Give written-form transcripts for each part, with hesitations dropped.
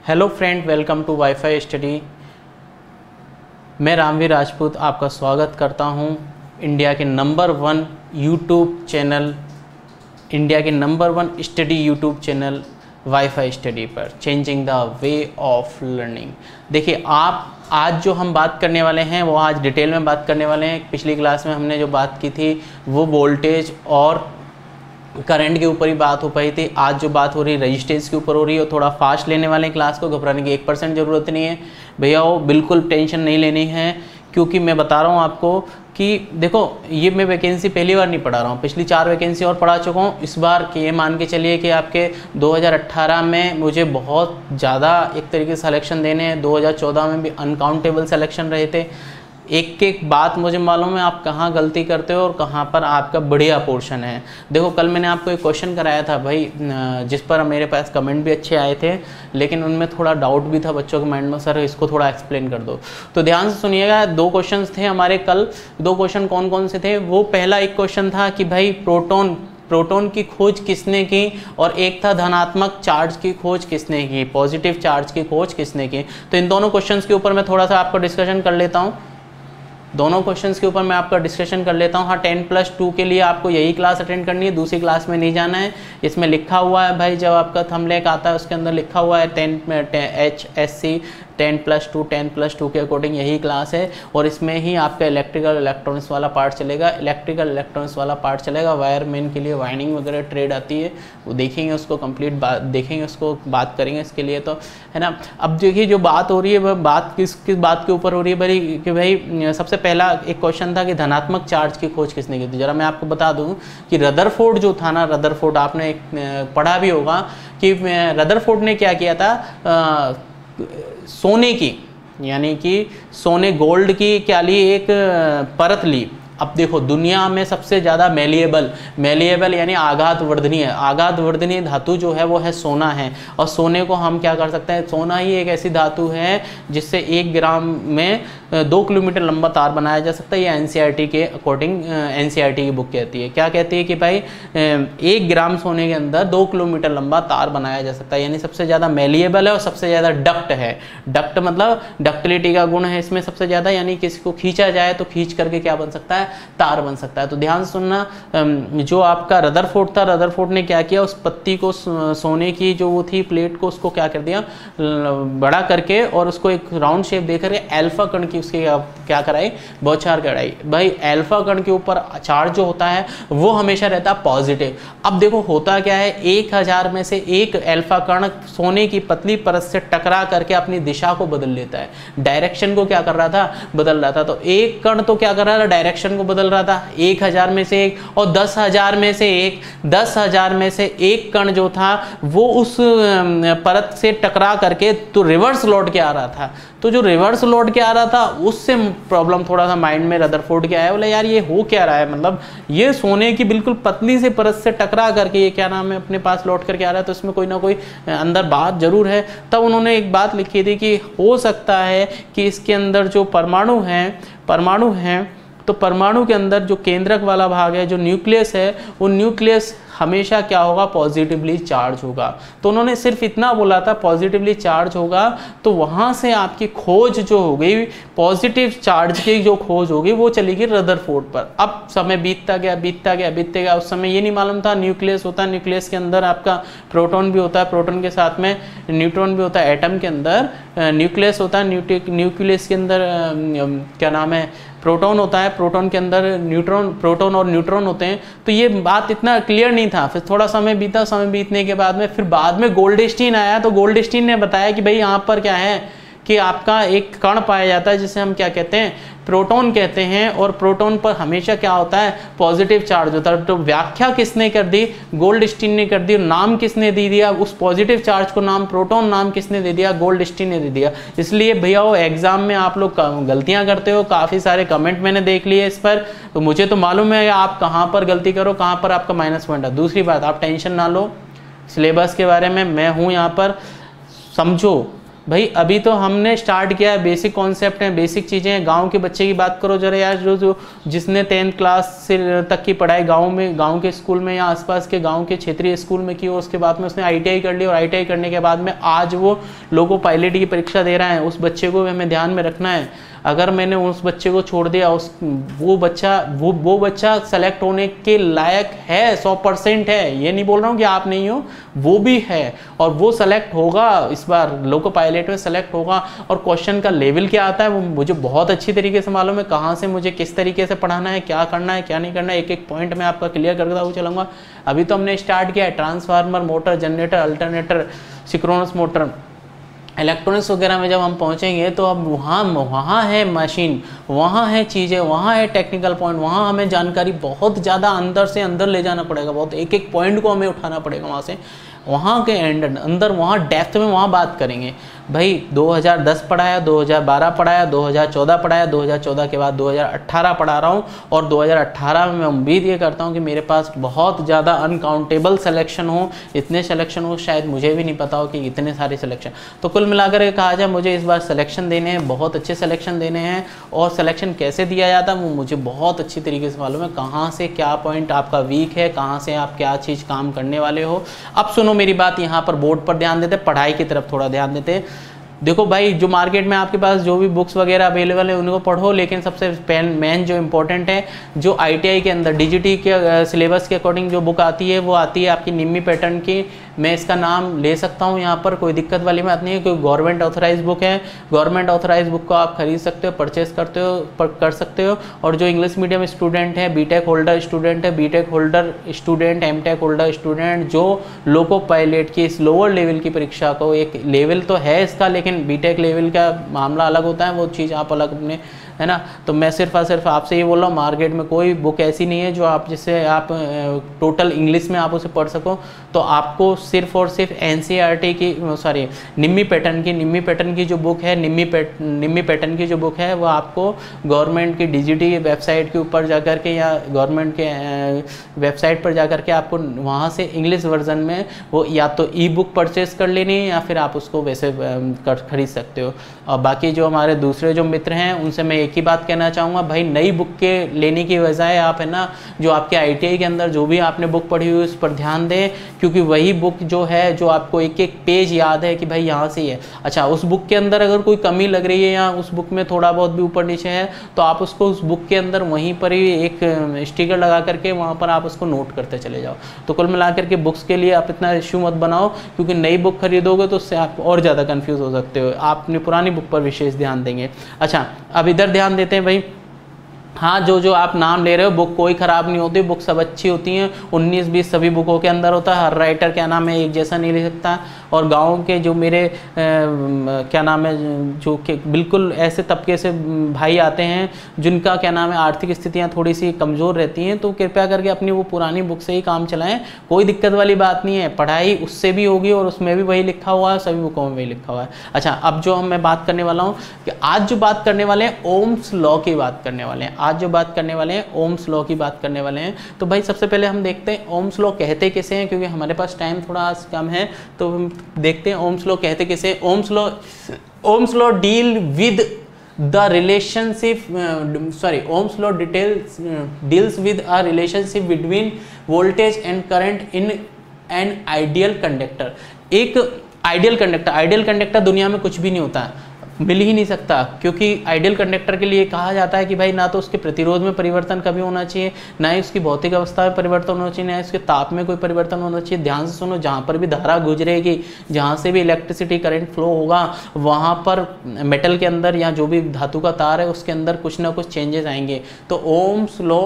Hello friend, welcome to WiFi Study. मैं रामवीर राजपूत आपका स्वागत करता हूं इंडिया के नंबर 1 यूट्यूब चैनल, इंडिया के number 1 study YouTube channel WiFi Study पर, changing the way of learning. देखिए, आप आज जो हम बात करने वाले हैं वो आज डिटेल में बात करने वाले हैं। पिछली क्लास में हमने जो बात की थी वो वोल्टेज और करंट के ऊपर ही बात हो पाई थी। आज जो बात हो रही है रजिस्टेंस के ऊपर हो रही है। थोड़ा फास्ट लेने वाले क्लास को, घबराने की 1% ज़रूरत नहीं है भैया, वो बिल्कुल टेंशन नहीं लेनी है, क्योंकि मैं बता रहा हूँ आपको कि देखो, ये मैं वैकेंसी पहली बार नहीं पढ़ा रहा हूँ, पिछली 4 वैकेंसी और पढ़ा चुका हूँ। इस बार कि ये मान के चलिए कि आपके 2018 में मुझे बहुत ज़्यादा एक तरीके से सिलेक्शन देने हैं, 2014 में भी अनकाउंटेबल सिलेक्शन रहे थे। एक एक बात मुझे मालूम है आप कहाँ गलती करते हो और कहाँ पर आपका बढ़िया पोर्शन है। देखो, कल मैंने आपको एक क्वेश्चन कराया था भाई, जिस पर मेरे पास कमेंट भी अच्छे आए थे, लेकिन उनमें थोड़ा डाउट भी था बच्चों के माइंड में, सर इसको थोड़ा एक्सप्लेन कर दो। तो ध्यान से सुनिएगा, 2 क्वेश्चंस थे हमारे कल। 2 क्वेश्चन कौन कौन से थे? वो पहला एक क्वेश्चन था कि भाई प्रोटॉन की खोज किसने की, और एक था धनात्मक चार्ज की खोज किसने की, पॉजिटिव चार्ज की खोज किसने की। तो इन दोनों क्वेश्चंस के ऊपर मैं थोड़ा सा आपको डिस्कशन कर लेता हूँ। दोनों क्वेश्चंस के ऊपर मैं आपका डिस्कशन कर लेता हूँ। हाँ, 10+2 के लिए आपको यही क्लास अटेंड करनी है, दूसरी क्लास में नहीं जाना है। इसमें लिखा हुआ है भाई, जब आपका थंबनेल आता है उसके अंदर लिखा हुआ है 10HSC 10+2 के अकॉर्डिंग यही क्लास है, और इसमें ही आपका इलेक्ट्रिकल इलेक्ट्रॉनिक्स वाला पार्ट चलेगा। इलेक्ट्रिकल इलेक्ट्रॉनिक्स वाला पार्ट चलेगा, वायरमैन के लिए वायरिंग वगैरह ट्रेड आती है, वो देखेंगे, उसको कंप्लीट बात देखेंगे, उसको बात करेंगे इसके लिए, तो है ना। अब देखिए, जो बात हो रही है वह बात किस बात के ऊपर हो रही है भाई, कि भाई सबसे पहला एक क्वेश्चन था कि धनात्मक चार्ज की खोज किसने की थी। जरा मैं आपको बता दूं कि रदरफोर्ड जो था ना, रदरफोर्ड आपने पढ़ा भी होगा कि रदरफोर्ड ने क्या किया था, सोने की, यानी कि सोने गोल्ड की क्या ली, एक परत ली। अब देखो, दुनिया में सबसे ज़्यादा मेलिएबल यानी आघातवर्धनीय धातु जो है वो है सोना है। और सोने को हम क्या कर सकते हैं, सोना ही एक ऐसी धातु है जिससे 1 ग्राम में 2 किलोमीटर लंबा तार बनाया जा सकता है। ये एनसीईआरटी के अकॉर्डिंग, एनसीईआरटी की बुक कहती है, क्या कहती है कि भाई 1 ग्राम सोने के अंदर 2 किलोमीटर लंबा तार बनाया जा सकता है, यानी सबसे ज़्यादा मेलिएबल है और सबसे ज़्यादा डक्ट है। डक्ट मतलब डक्टिलिटी का गुण है इसमें सबसे ज़्यादा, यानी किसी को खींचा जाए तो खींच करके क्या बन सकता है, तार बन सकता है। तो ध्यान सुनना, जो आपका रदरफोर्ड था, रदरफोर्ड ने क्या किया, उस पत्ती को, सोने की जो वो थी प्लेट को, उसको क्या कर दिया, बड़ा करके, और उसको एक राउंड शेप देकर अल्फा कण की उसके क्या कराई, बौछार कराई। भाई अल्फा कण के ऊपर चार्ज जो होता है वो हमेशा रहता है पॉजिटिव। अब देखो होता क्या है, 1000 में से एक अल्फा कण सोने की पतली परत से टकरा करके अपनी दिशा को बदल लेता है, डायरेक्शन को क्या कर रहा था, बदल रहा था। तो एक कण तो क्या कर रहा था, डायरेक्शन को बदल रहा था, 1000 में से एक, और 10,000 में से एक कण जो था वो उस परत से टकरा करके तो रिवर्स लौट के आ रहा था। तो जो रिवर्स लौट के आ रहा था उससे प्रॉब्लम थोड़ा सा माइंड में रदरफोर्ड के आया, बोले यार ये हो क्या रहा है, मतलब ये सोने की बिल्कुल पतली से परत से टकरा करके ये क्या नाम है अपने पास लौट करके आ रहा है, तो इसमें कोई ना कोई अंदर बात जरूर है। तब उन्होंने एक बात लिखी थी कि हो सकता है कि इसके अंदर जो परमाणु हैं, तो परमाणु के अंदर जो केंद्रक वाला भाग है, जो न्यूक्लियस है, वो न्यूक्लियस हमेशा क्या होगा, पॉजिटिवली चार्ज होगा। तो उन्होंने सिर्फ इतना बोला था, पॉजिटिवली चार्ज होगा, तो वहाँ से आपकी खोज जो हो गई, पॉजिटिव चार्ज की जो खोज होगी वो चलेगी रदरफोर्ड पर। अब समय बीतता गया, उस समय ये नहीं मालूम था क्या होता है, न्यूक्लियस के अंदर आपका प्रोटॉन भी होता है, प्रोटॉन के साथ में न्यूट्रॉन भी होता है। एटम के अंदर न्यूक्लियस होता है, न्यूक्लियस के अंदर क्या नाम है, प्रोटॉन होता है, प्रोटॉन के अंदर प्रोटॉन और न्यूट्रॉन होते हैं। तो ये बात इतना क्लियर नहीं था। फिर थोड़ा समय बीता, समय बीतने के बाद में फिर बाद में गोल्डस्टीन आया, तो गोल्डस्टीन ने बताया कि भाई यहाँ पर क्या है कि आपका एक कण पाया जाता है जिसे हम क्या कहते हैं, प्रोटॉन कहते हैं, और प्रोटॉन पर हमेशा क्या होता है, पॉजिटिव चार्ज होता है। तो व्याख्या किसने कर दी, गोल्डस्टीन ने कर दी। नाम किसने दे दिया, उस पॉजिटिव चार्ज को नाम प्रोटॉन नाम किसने दे दिया, गोल्डस्टीन ने दे दिया। इसलिए भैया वो एग्जाम में आप लोग गलतियां करते हो, काफ़ी सारे कमेंट मैंने देख लिए इस पर, तो मुझे तो मालूम है आप कहाँ पर गलती करो, कहाँ पर आपका माइनस पॉइंट है। दूसरी बात, आप टेंशन ना लो सिलेबस के बारे में, मैं हूँ यहाँ पर, समझो भाई अभी तो हमने स्टार्ट किया है, बेसिक कॉन्सेप्ट हैं, बेसिक चीज़ें हैं। गांव के बच्चे की बात करो जरा यार, जो जिसने 10th क्लास से तक की पढ़ाई गांव में, गांव के स्कूल में या आसपास के गांव के क्षेत्रीय स्कूल में की हो, उसके बाद में उसने ITI कर ली और ITI करने के बाद में आज वो लोको पायलट की परीक्षा दे रहा है, उस बच्चे को हमें ध्यान में रखना है। अगर मैंने उस बच्चे को छोड़ दिया, वो बच्चा सेलेक्ट होने के लायक है, 100% है, ये नहीं बोल रहा हूँ कि आप नहीं हो, वो भी है, और वो सेलेक्ट होगा, इस बार लोको पायलट में सेलेक्ट होगा। और क्वेश्चन का लेवल क्या आता है वो मुझे बहुत अच्छी तरीके से मालूम है, कहाँ से मुझे किस तरीके से पढ़ाना है, क्या करना है क्या नहीं करना है, एक एक पॉइंट मैं आपका क्लियर करता हुआ चलूँगा। अभी तो हमने स्टार्ट किया है, transformer, motor, generator, alternator, synchronous motor, electronics वगैरह में जब हम पहुंचेंगे तो अब वहाँ है मशीन, वहाँ है चीज़ें, वहाँ है टेक्निकल पॉइंट, वहाँ हमें जानकारी बहुत ज़्यादा अंदर से अंदर ले जाना पड़ेगा, बहुत एक एक पॉइंट को हमें उठाना पड़ेगा वहाँ से, वहाँ के अंदर वहाँ डेप्थ में वहाँ बात करेंगे। भाई 2010 पढ़ाया, 2012 पढ़ाया, 2014 पढ़ाया, 2014 के बाद 2018 पढ़ा रहा हूँ, और 2018 में मैं उम्मीद ये करता हूँ कि मेरे पास बहुत ज़्यादा अनकाउंटेबल सिलेक्शन हो, इतने सिलेक्शन हो शायद मुझे भी नहीं पता हो कि इतने सारे सिलेक्शन। तो कुल मिलाकर के कहा जाए मुझे इस बार सिलेक्शन देने हैं, बहुत अच्छे सिलेक्शन देने हैं, और सिलेक्शन कैसे दिया जाता है वो मुझे बहुत अच्छी तरीके से मालूम है, कहाँ से क्या पॉइंट आपका वीक है, कहाँ से आप क्या चीज़ काम करने वाले हो। अब सुनो मेरी बात, यहाँ पर बोर्ड पर ध्यान देते, पढ़ाई की तरफ थोड़ा ध्यान देते। देखो भाई, जो मार्केट में आपके पास जो भी बुक्स वगैरह अवेलेबल है उनको पढ़ो, लेकिन सबसे मेन जो इम्पोर्टेंट है, जो ITI के अंदर DGT के सिलेबस के अकॉर्डिंग जो बुक आती है वो आती है आपकी निम्मी पैटर्न की। मैं इसका नाम ले सकता हूँ यहाँ पर, कोई दिक्कत वाली बात नहीं है, क्योंकि गवर्नमेंट ऑथराइज बुक है। गवर्नमेंट ऑथराइज बुक को आप खरीद सकते हो, परचेस कर सकते हो। और जो इंग्लिश मीडियम स्टूडेंट है, बीटेक होल्डर स्टूडेंट है, BTech holder student, MTech holder student, जो लोको पायलट की इस लोअर लेवल की परीक्षा को, एक लेवल तो है इसका, लेकिन बीटेक लेवल का मामला अलग होता है, वो चीज़ आप अलग अपने, है ना। तो मैं सिर्फ आपसे ये बोल रहा हूँ, मार्केट में कोई बुक ऐसी नहीं है जो आप, जिससे आप टोटल इंग्लिश में आप उसे पढ़ सको। तो आपको सिर्फ और सिर्फ NCERT की, सॉरी, निम्मी पैटर्न की जो बुक है, निम्मी पैटर्न की जो बुक है वो आपको गवर्नमेंट की DGT वेबसाइट के ऊपर जाकर के, या गवर्नमेंट के वेबसाइट पर जाकर के आपको वहाँ से इंग्लिश वर्जन में वो या तो ई-बुक परचेस कर लेनी है, या फिर आप उसको वैसे खरीद सकते हो। और बाकी जो हमारे दूसरे जो मित्र हैं उनसे मैं एक ही बात कहना चाहूँगा, भाई नई बुक के लेने की बजाय आप, है ना, जो आपके ITI के अंदर जो भी आपने बुक पढ़ी हुई उस पर ध्यान दें, क्योंकि वही बुक जो है, जो आपको एक एक पेज याद है कि भाई यहाँ से ही है। अच्छा, उस बुक के अंदर अगर कोई कमी लग रही है, या उस बुक में थोड़ा बहुत भी ऊपर नीचे है, तो आप उसको उस बुक के अंदर वहीं पर ही एक स्टिकर लगा करके वहाँ पर आप उसको नोट करते चले जाओ। तो कुल मिलाकर के बुक्स के लिए आप इतना इश्यू मत बनाओ, क्योंकि नई बुक खरीदोगे तो उससे आप और ज़्यादा कन्फ्यूज़ हो सकते हो। आप अपनी पुरानी बुक पर विशेष ध्यान देंगे। अच्छा, अब इधर ध्यान देते हैं भाई। हाँ, जो आप नाम ले रहे हो, बुक कोई ख़राब नहीं होती, बुक सब अच्छी होती हैं। 19-20 सभी बुकों के अंदर होता है। हर राइटर क्या नाम है एक जैसा नहीं लिख सकता। और गांव के जो मेरे क्या नाम है, जो कि बिल्कुल ऐसे तबके से भाई आते हैं जिनका क्या नाम है आर्थिक स्थितियाँ थोड़ी सी कमज़ोर रहती हैं, तो कृपया करके अपनी वो पुरानी बुक से ही काम चलाएं। कोई दिक्कत वाली बात नहीं है, पढ़ाई उससे भी होगी और उसमें भी वही लिखा हुआ है, सभी बुकों में वही लिखा हुआ है। अच्छा, अब जो मैं बात करने वाला हूँ कि आज जो बात करने वाले हैं ओम्स लॉ की बात करने वाले हैं। आज जो बात करने वाले हैं ओम्स लॉ की बात करने वाले हैं। तो भाई सबसे पहले हम देखते हैं ओम्स लॉ कहते किसे हैं, क्योंकि हमारे पास टाइम थोड़ा आज कम है, तो हम देखते हैं ओम्स लॉ कहते किसे। Ohm's law deal with the relationship, Ohm's law deals with a relationship between voltage and current in an ideal conductor. एक आइडियल कंडक्टर दुनिया में कुछ भी नहीं होता है, मिल ही नहीं सकता, क्योंकि आइडियल कंडक्टर के लिए कहा जाता है कि भाई ना तो उसके प्रतिरोध में परिवर्तन कभी होना चाहिए, ना ही उसकी भौतिक अवस्था में परिवर्तन होना चाहिए, ना ही उसके ताप में कोई परिवर्तन होना चाहिए। ध्यान से सुनो, जहाँ पर भी धारा गुजरेगी, जहाँ से भी इलेक्ट्रिसिटी करंट फ्लो होगा, वहाँ पर मेटल के अंदर या जो भी धातु का तार है उसके अंदर कुछ ना कुछ चेंजेस आएंगे। तो Ohm's law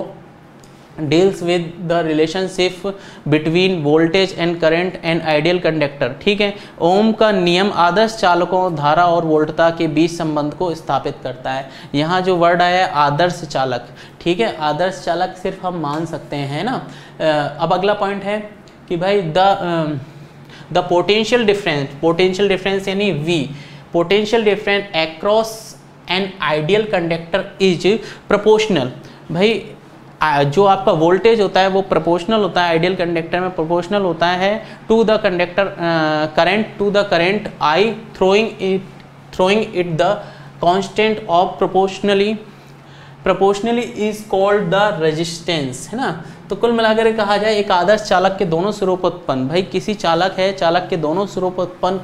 deals with the relationship between voltage and current and ideal conductor. ठीक है, ओम का नियम आदर्श चालकों धारा और वोल्टता के बीच संबंध को स्थापित करता है। यहाँ जो वर्ड आया है आदर्श चालक, ठीक है, आदर्श चालक सिर्फ हम मान सकते हैं ना। अब अगला पॉइंट है कि भाई द पोटेंशियल डिफरेंस यानी V, potential difference across an ideal conductor is proportional. भाई जो आपका वोल्टेज होता है वो प्रोपोर्शनल होता है, आइडियल कंडक्टर में प्रोपोर्शनल होता है to the conductor current, to the current I throwing it throwing it the constant of proportionally is called the resistance, है ना। तो कुल मिलाकर कहा जाए एक आदर्श चालक के दोनों सिरों पर उत्पन्न, भाई किसी चालक है, चालक के दोनों सिरों पर उत्पन्न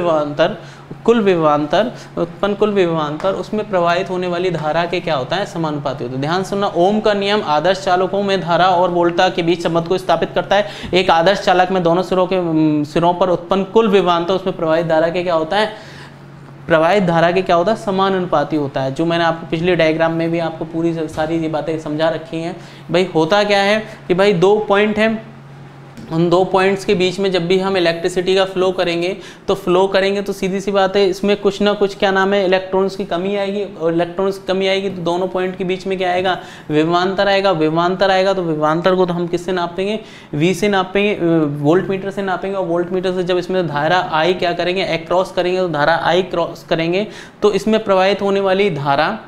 कुल विभवांतर उसमें प्रवाहित होने वाली धारा के क्या होता है, समानुपाती होता है। ध्यान सुनना, ओम का नियम आदर्श चालकों में धारा और वोल्टता के बीच संबंध को स्थापित करता है। एक आदर्श चालक में दोनों सिरों पर उत्पन्न कुल विभवांतर उसमें प्रवाहित धारा के क्या होता है, प्रवाहित धारा के क्या होता है, समानुपाती होता है। जो मैंने आपको पिछले डायग्राम में भी आपको पूरी सारी ये बातें समझा रखी हैं। भाई होता क्या है कि भाई 2 पॉइंट हैं, उन 2 पॉइंट्स के बीच में जब भी हम इलेक्ट्रिसिटी का फ्लो करेंगे तो सीधी सी बात है, इसमें कुछ ना कुछ क्या नाम है, इलेक्ट्रॉन्स की कमी आएगी, और इलेक्ट्रॉन्स की कमी आएगी तो दोनों पॉइंट के बीच में क्या आएगा, विभवांतर आएगा। तो विभवांतर को तो हम किससे नापेंगे, V से नापेंगे, वोल्ट मीटर से नापेंगे, और वोल्ट मीटर से जब इसमें धारा I क्या करेंगे, क्रॉस करेंगे, तो धारा I क्रॉस करेंगे तो इसमें प्रवाहित होने वाली धारा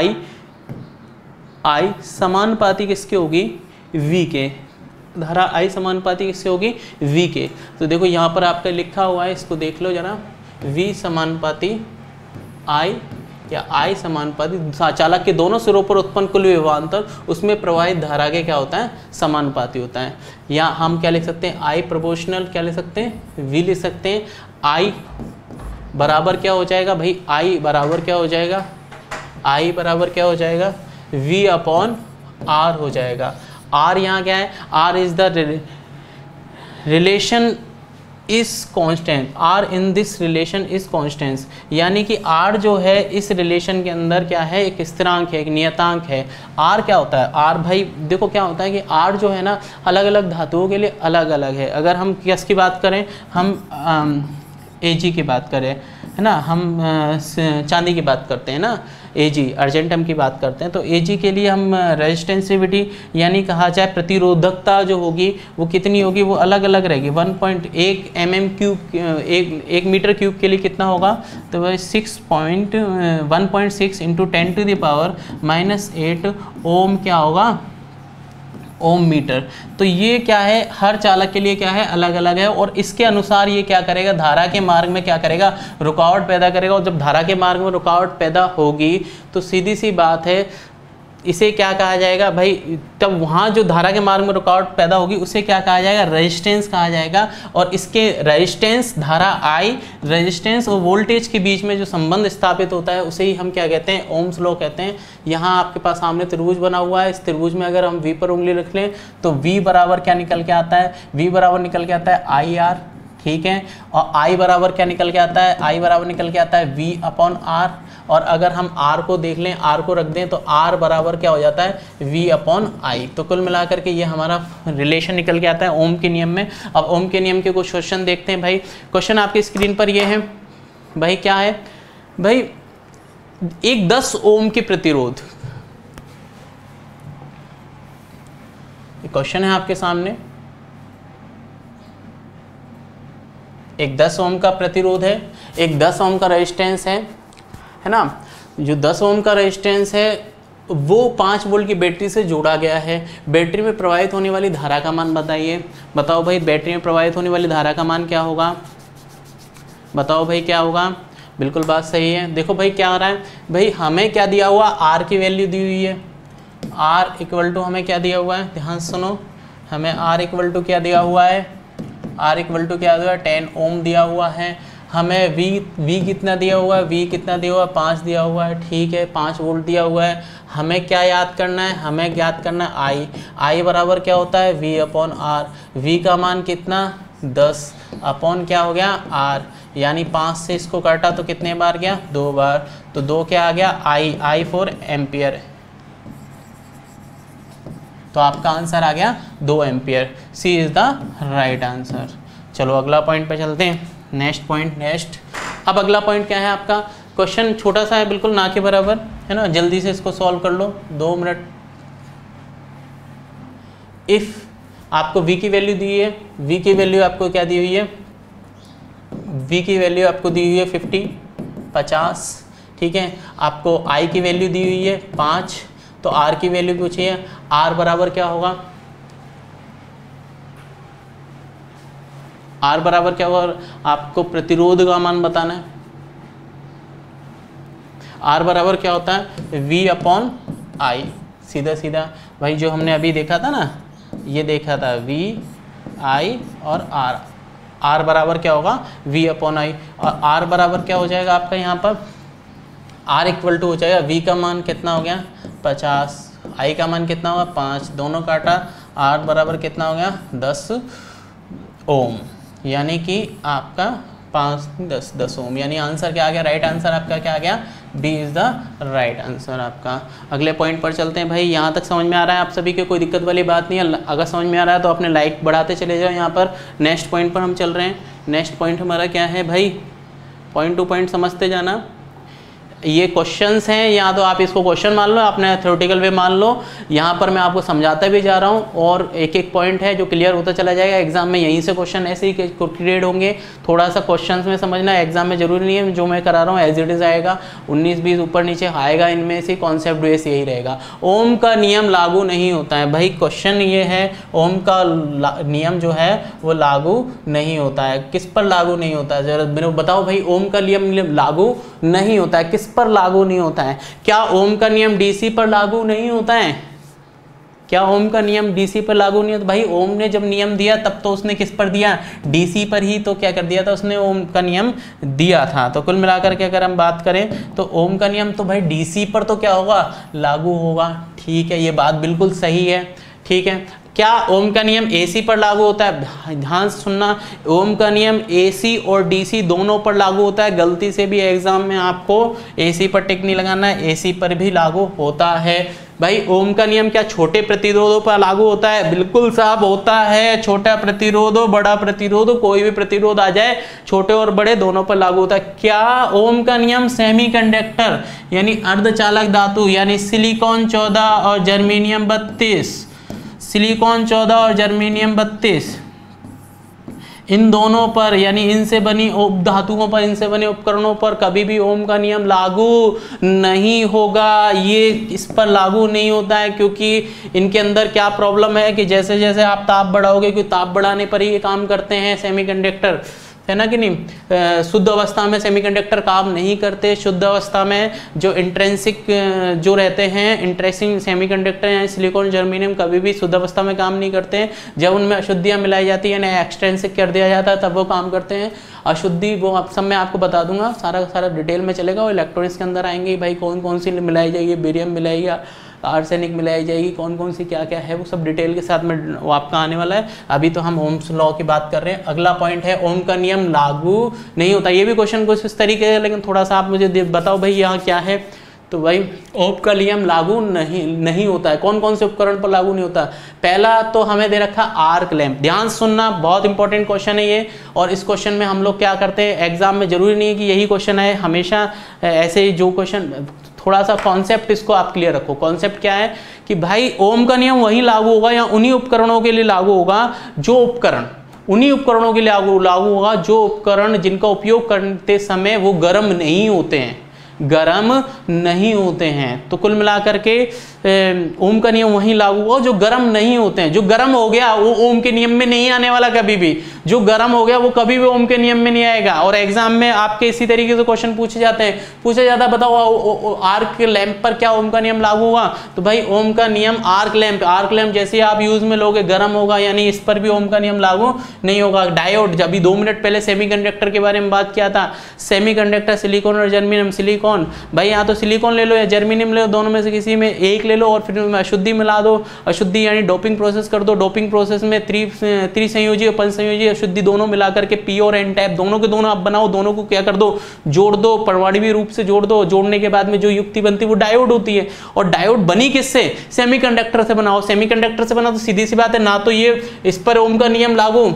I समानुपाती किसके होगी, V के। धारा I समानुपाती किससे होगी, V के। तो देखो यहाँ पर आपका लिखा हुआ है, इसको देख लो जरा, V समानुपाती I या I समानुपाती चालक के दोनों सिरों पर उत्पन्न कुल विभवांतर उसमें प्रवाहित धारा के क्या होता है, समानुपाती होता है। या हम क्या लिख सकते हैं, I प्रोपोर्शनल क्या लिख सकते हैं, V लिख सकते हैं। I बराबर क्या हो जाएगा भाई, I बराबर क्या हो जाएगा, I बराबर क्या हो जाएगा, V अपॉन R हो जाएगा। R यहाँ क्या है, R is the relation is constant, R in this relation is constant, यानी कि R जो है इस रिलेशन के अंदर क्या है, एक स्थिरांक है, एक नियतांक है। R क्या होता है, R भाई देखो क्या होता है कि R जो है ना अलग अलग धातुओं के लिए अलग अलग है। अगर हम किसकी बात करें, हम Ag की बात करें, है ना, हम चांदी की बात करते हैं ना, Ag अर्जेंटम की बात करते हैं, तो Ag के लिए हम रेजिस्टेंसिविटी यानी कहा जाए प्रतिरोधकता जो होगी वो कितनी होगी, वो अलग अलग रहेगी। 1.1 mm³ एक मीटर क्यूब के लिए कितना होगा, तो वह 1.6 इंटू 10⁻⁻8 ओम क्या होगा, ओम मीटर। तो ये क्या है, हर चालक के लिए क्या है, अलग अलग है, और इसके अनुसार ये क्या करेगा, धारा के मार्ग में क्या करेगा, रुकावट पैदा करेगा। और जब धारा के मार्ग में रुकावट पैदा होगी तो सीधी सी बात है, इसे क्या कहा जाएगा भाई, तब वहाँ जो धारा के मार्ग में रुकावट पैदा होगी उसे क्या कहा जाएगा, रेजिस्टेंस कहा जाएगा। और इसके रेजिस्टेंस, धारा I, रेजिस्टेंस और वोल्टेज के बीच में जो संबंध स्थापित होता है उसे ही हम क्या कहते हैं, ओम्स लॉ कहते हैं। यहाँ आपके पास सामने त्रिभुज बना हुआ है, इस त्रिभुज में अगर हम V पर उंगली रख लें तो V बराबर क्या निकल के आता है, V बराबर निकल के आता है IR, ठीक है। और I बराबर क्या निकल के आता है, I बराबर निकल के आता है V अपॉन R। और अगर हम R को देख लें, R को रख दें तो R बराबर क्या हो जाता है, V अपॉन I। तो कुल मिलाकर के ये हमारा रिलेशन निकल के आता है ओम के नियम में। अब ओम के नियम के कुछ क्वेश्चन देखते हैं भाई। क्वेश्चन आपकी स्क्रीन पर ये है भाई, क्या है भाई, एक 10 ओम के प्रतिरोध, क्वेश्चन है आपके सामने, एक 10 ओम का प्रतिरोध है, एक 10 ओम का रेजिस्टेंस है ना। जो 10 ओम का रेजिस्टेंस है वो 5 वोल्ट की बैटरी से जोड़ा गया है। बैटरी में प्रवाहित होने वाली धारा का मान बताइए। बताओ भाई, बैटरी में प्रवाहित होने वाली धारा का मान क्या होगा, बताओ भाई क्या होगा। बिल्कुल बात सही है। देखो भाई क्या आ रहा है भाई, हमें क्या दिया हुआ, R की वैल्यू दी हुई है, R इक्वल टू हमें क्या दिया हुआ है, ध्यान सुनो, हमें R इक्वल टू क्या दिया हुआ है, R इक्वल टू क्या दिया, 10 ओम दिया हुआ है। हमें V कितना दिया हुआ है, V कितना दिया हुआ है, 5 दिया हुआ है, ठीक है, 5 वोल्ट दिया हुआ है। हमें क्या याद करना है, हमें याद करना है I बराबर क्या होता है, V अपॉन R। V का मान कितना, 10 अपॉन क्या हो गया, R, यानी 5 से इसको काटा तो कितने बार गया, 2 बार, तो 2 क्या आ गया, I फॉर एम्पियर। तो आपका आंसर आ गया 2 ampere. C is the right answer. चलो अगला पॉइंट पे चलते हैं, नेक्स्ट पॉइंट। अब अगला पॉइंट क्या है आपका, क्वेश्चन छोटा सा है, बिल्कुल ना के बराबर है ना, जल्दी से इसको सॉल्व कर लो, 2 मिनट। इफ आपको V की वैल्यू दी है, V की वैल्यू आपको क्या दी हुई है, V की वैल्यू आपको दी हुई है 50, ठीक है। आपको I की वैल्यू दी हुई है 5, तो R की वैल्यू पूछी है, R बराबर क्या होगा, R बराबर क्या होगा, आपको प्रतिरोध का मान बताना है। R बराबर क्या होता है V/I, सीधा सीधा भाई जो हमने अभी देखा था ना, ये देखा था VI और R बराबर क्या होगा V/I, और R बराबर क्या हो जाएगा आपका यहाँ पर R इक्वल टू हो जाएगा V का मान कितना हो गया 50, I का मान कितना होगा 5, दोनों काटा, R बराबर कितना हो गया 10 ओम, यानी कि आपका 5 10 ओम, यानी आंसर क्या आ गया, राइट आंसर आपका क्या आ गया, B is the right answer आपका। अगले पॉइंट पर चलते हैं भाई, यहाँ तक समझ में आ रहा है आप सभी के, कोई दिक्कत वाली बात नहीं है। अगर समझ में आ रहा है तो अपने लाइक बढ़ाते चले जाओ। यहाँ पर नेक्स्ट पॉइंट पर हम चल रहे हैं। नेक्स्ट पॉइंट हमारा क्या है भाई, पॉइंट टू पॉइंट समझते जाना। ये क्वेश्चंस हैं, या तो आप इसको क्वेश्चन मान लो, अपने थ्योरेटिकल वे मान लो। यहाँ पर मैं आपको समझाता भी जा रहा हूँ और एक एक पॉइंट है जो क्लियर होता चला जाएगा। एग्जाम में यहीं से क्वेश्चन ऐसे ही क्रिएट होंगे। थोड़ा सा क्वेश्चंस में समझना, एग्जाम में जरूरी नहीं है जो मैं करा रहा हूँ एज इट इज़ आएगा, 19-20 ऊपर नीचे आएगा, इनमें से कॉन्सेप्ट बेस यही रहेगा। ओम का नियम लागू नहीं होता है भाई, क्वेश्चन ये है ओम का नियम जो है वो लागू नहीं होता है। किस पर लागू नहीं होता है, जरा मेरे को बताओ भाई, ओम का नियम लागू नहीं होता है, किस पर लागू नहीं होता है? क्या ओम का नियम डीसी पर लागू नहीं होता है? क्या ओम का नियम डीसी पर लागू नहीं होता? भाई ओम ने जब नियम दिया तब तो उसने किस पर दिया, डीसी पर ही तो क्या कर दिया था उसने, ओम का नियम दिया था। तो कुल मिलाकर के अगर हम बात करें तो ओम का नियम तो भाई डीसी पर तो क्या होगा, लागू होगा। ठीक है, ये बात बिल्कुल सही है। ठीक है, क्या ओम का नियम एसी पर लागू होता है? ध्यान सुनना, ओम का नियम एसी और डीसी दोनों पर लागू होता है। गलती से भी एग्जाम में आपको एसी पर टिक नहीं लगाना है, एसी पर भी लागू होता है। भाई ओम का नियम क्या छोटे प्रतिरोधों पर लागू होता है? बिल्कुल साहब होता है। छोटा प्रतिरोध हो बड़ा प्रतिरोध हो, कोई भी प्रतिरोध आ जाए, छोटे और बड़े दोनों पर लागू होता है। क्या ओम का नियम सेमीकंडक्टर यानी अर्धचालक धातु यानी सिलिकॉन 14 और जर्मेनियम 32, सिलिकॉन 14 और जर्मेनियम 32 इन दोनों पर यानी इनसे बनी धातुओं पर, इनसे बने उपकरणों पर कभी भी ओम का नियम लागू नहीं होगा। ये इस पर लागू नहीं होता है क्योंकि इनके अंदर क्या प्रॉब्लम है कि जैसे जैसे आप ताप बढ़ाओगे, क्योंकि ताप बढ़ाने पर ही ये काम करते हैं सेमीकंडक्टर, है ना कि नहीं। शुद्ध अवस्था में सेमीकंडक्टर काम नहीं करते। शुद्ध अवस्था में जो इंट्रेंसिक जो रहते हैं इंट्रेंसिक सेमीकंडक्टर यानी सिलिकॉन जर्मेनियम कभी भी शुद्ध अवस्था में काम नहीं करते हैं। जब उनमें अशुद्धियाँ मिलाई जाती है यानी एक्सट्रेंसिक कर दिया जाता है तब वो काम करते हैं। अशुद्धि वो आप सब मैं आपको बता दूंगा, सारा सारा डिटेल में चलेगा। और इलेक्ट्रॉनिक्स के अंदर आएंगे भाई कौन कौन सी मिलाई जाएगी, बेरियम मिलाएगी, आर्सेनिक मिलाई जाएगी, कौन कौन सी क्या क्या है वो सब डिटेल के साथ में वो आपका आने वाला है। अभी तो हम ओम्स लॉ की बात कर रहे हैं। अगला पॉइंट है ओम का नियम लागू नहीं होता। ये भी क्वेश्चन कुछ इस तरीके है, लेकिन थोड़ा सा आप मुझे बताओ भाई यहाँ क्या है। तो भाई ओम का नियम लागू नहीं होता है। कौन कौन से उपकरण पर लागू नहीं होता? पहला तो हमें दे रखा आर्क लैंप। ध्यान सुनना, बहुत इंपॉर्टेंट क्वेश्चन है ये। और इस क्वेश्चन में हम लोग क्या करते हैं, एग्जाम में जरूरी नहीं है कि यही क्वेश्चन है, हमेशा ऐसे ही जो क्वेश्चन, थोड़ा सा कॉन्सेप्ट इसको आप क्लियर रखो। कॉन्सेप्ट क्या है कि भाई ओम का नियम वही लागू होगा या उन्हीं उपकरणों के लिए लागू होगा जो उपकरण, उन्हीं उपकरणों के लिए लागू होगा जो उपकरण जिनका उपयोग करते समय वो गर्म नहीं होते हैं, गर्म नहीं होते हैं। तो कुल मिलाकर के ओम का नियम वहीं लागू हुआ जो गर्म नहीं होते हैं। जो गर्म हो गया वो ओम के नियम में नहीं आने वाला कभी भी। जो गर्म हो गया वो कभी भी ओम के नियम में नहीं आएगा। और एग्जाम में आपके इसी तरीके से क्वेश्चन पूछे जाते हैं, पूछा जाता है बताओ आर्क लैंप पर क्या ओम का नियम लागू हुआ? तो भाई ओम का नियम आर्क लैंप जैसे आप यूज में लोगे गर्म होगा, यानी इस पर भी ओम का नियम लागू नहीं होगा। डायोड, अभी 2 मिनट पहले सेमीकंडक्टर के बारे में बात किया था। सेमीकंडक्टर सिलिकॉन और जर्मेनियम, सिलिकॉन भाई यहाँ तो सिलिकॉन ले लो या जर्मेनियम ले लो, दोनों में से किसी में एक ले लो और फिर अशुद्धि मिला दो। अशुद्धि यानी डोपिंग प्रोसेस कर दो। डोपिंग प्रोसेस में त्रिसंयोजी और पंचसंयोजी अशुद्धि दोनों मिलाकर के पी और एन टाइप दोनों के दोनों आप बनाओ, दोनों को क्या कर दो, जोड़ दो, परमाणुवीय रूप से जोड़ दो। जोड़ने के बाद में जो युक्ति बनती है वो डायोड होती है। और डायोड बनी किससे? सेमीकंडक्टर से बनाओ। सेमीकंडक्टर से बना तो सीधी सी बात है ना, तो ये इस पर ओम का नियम लागू,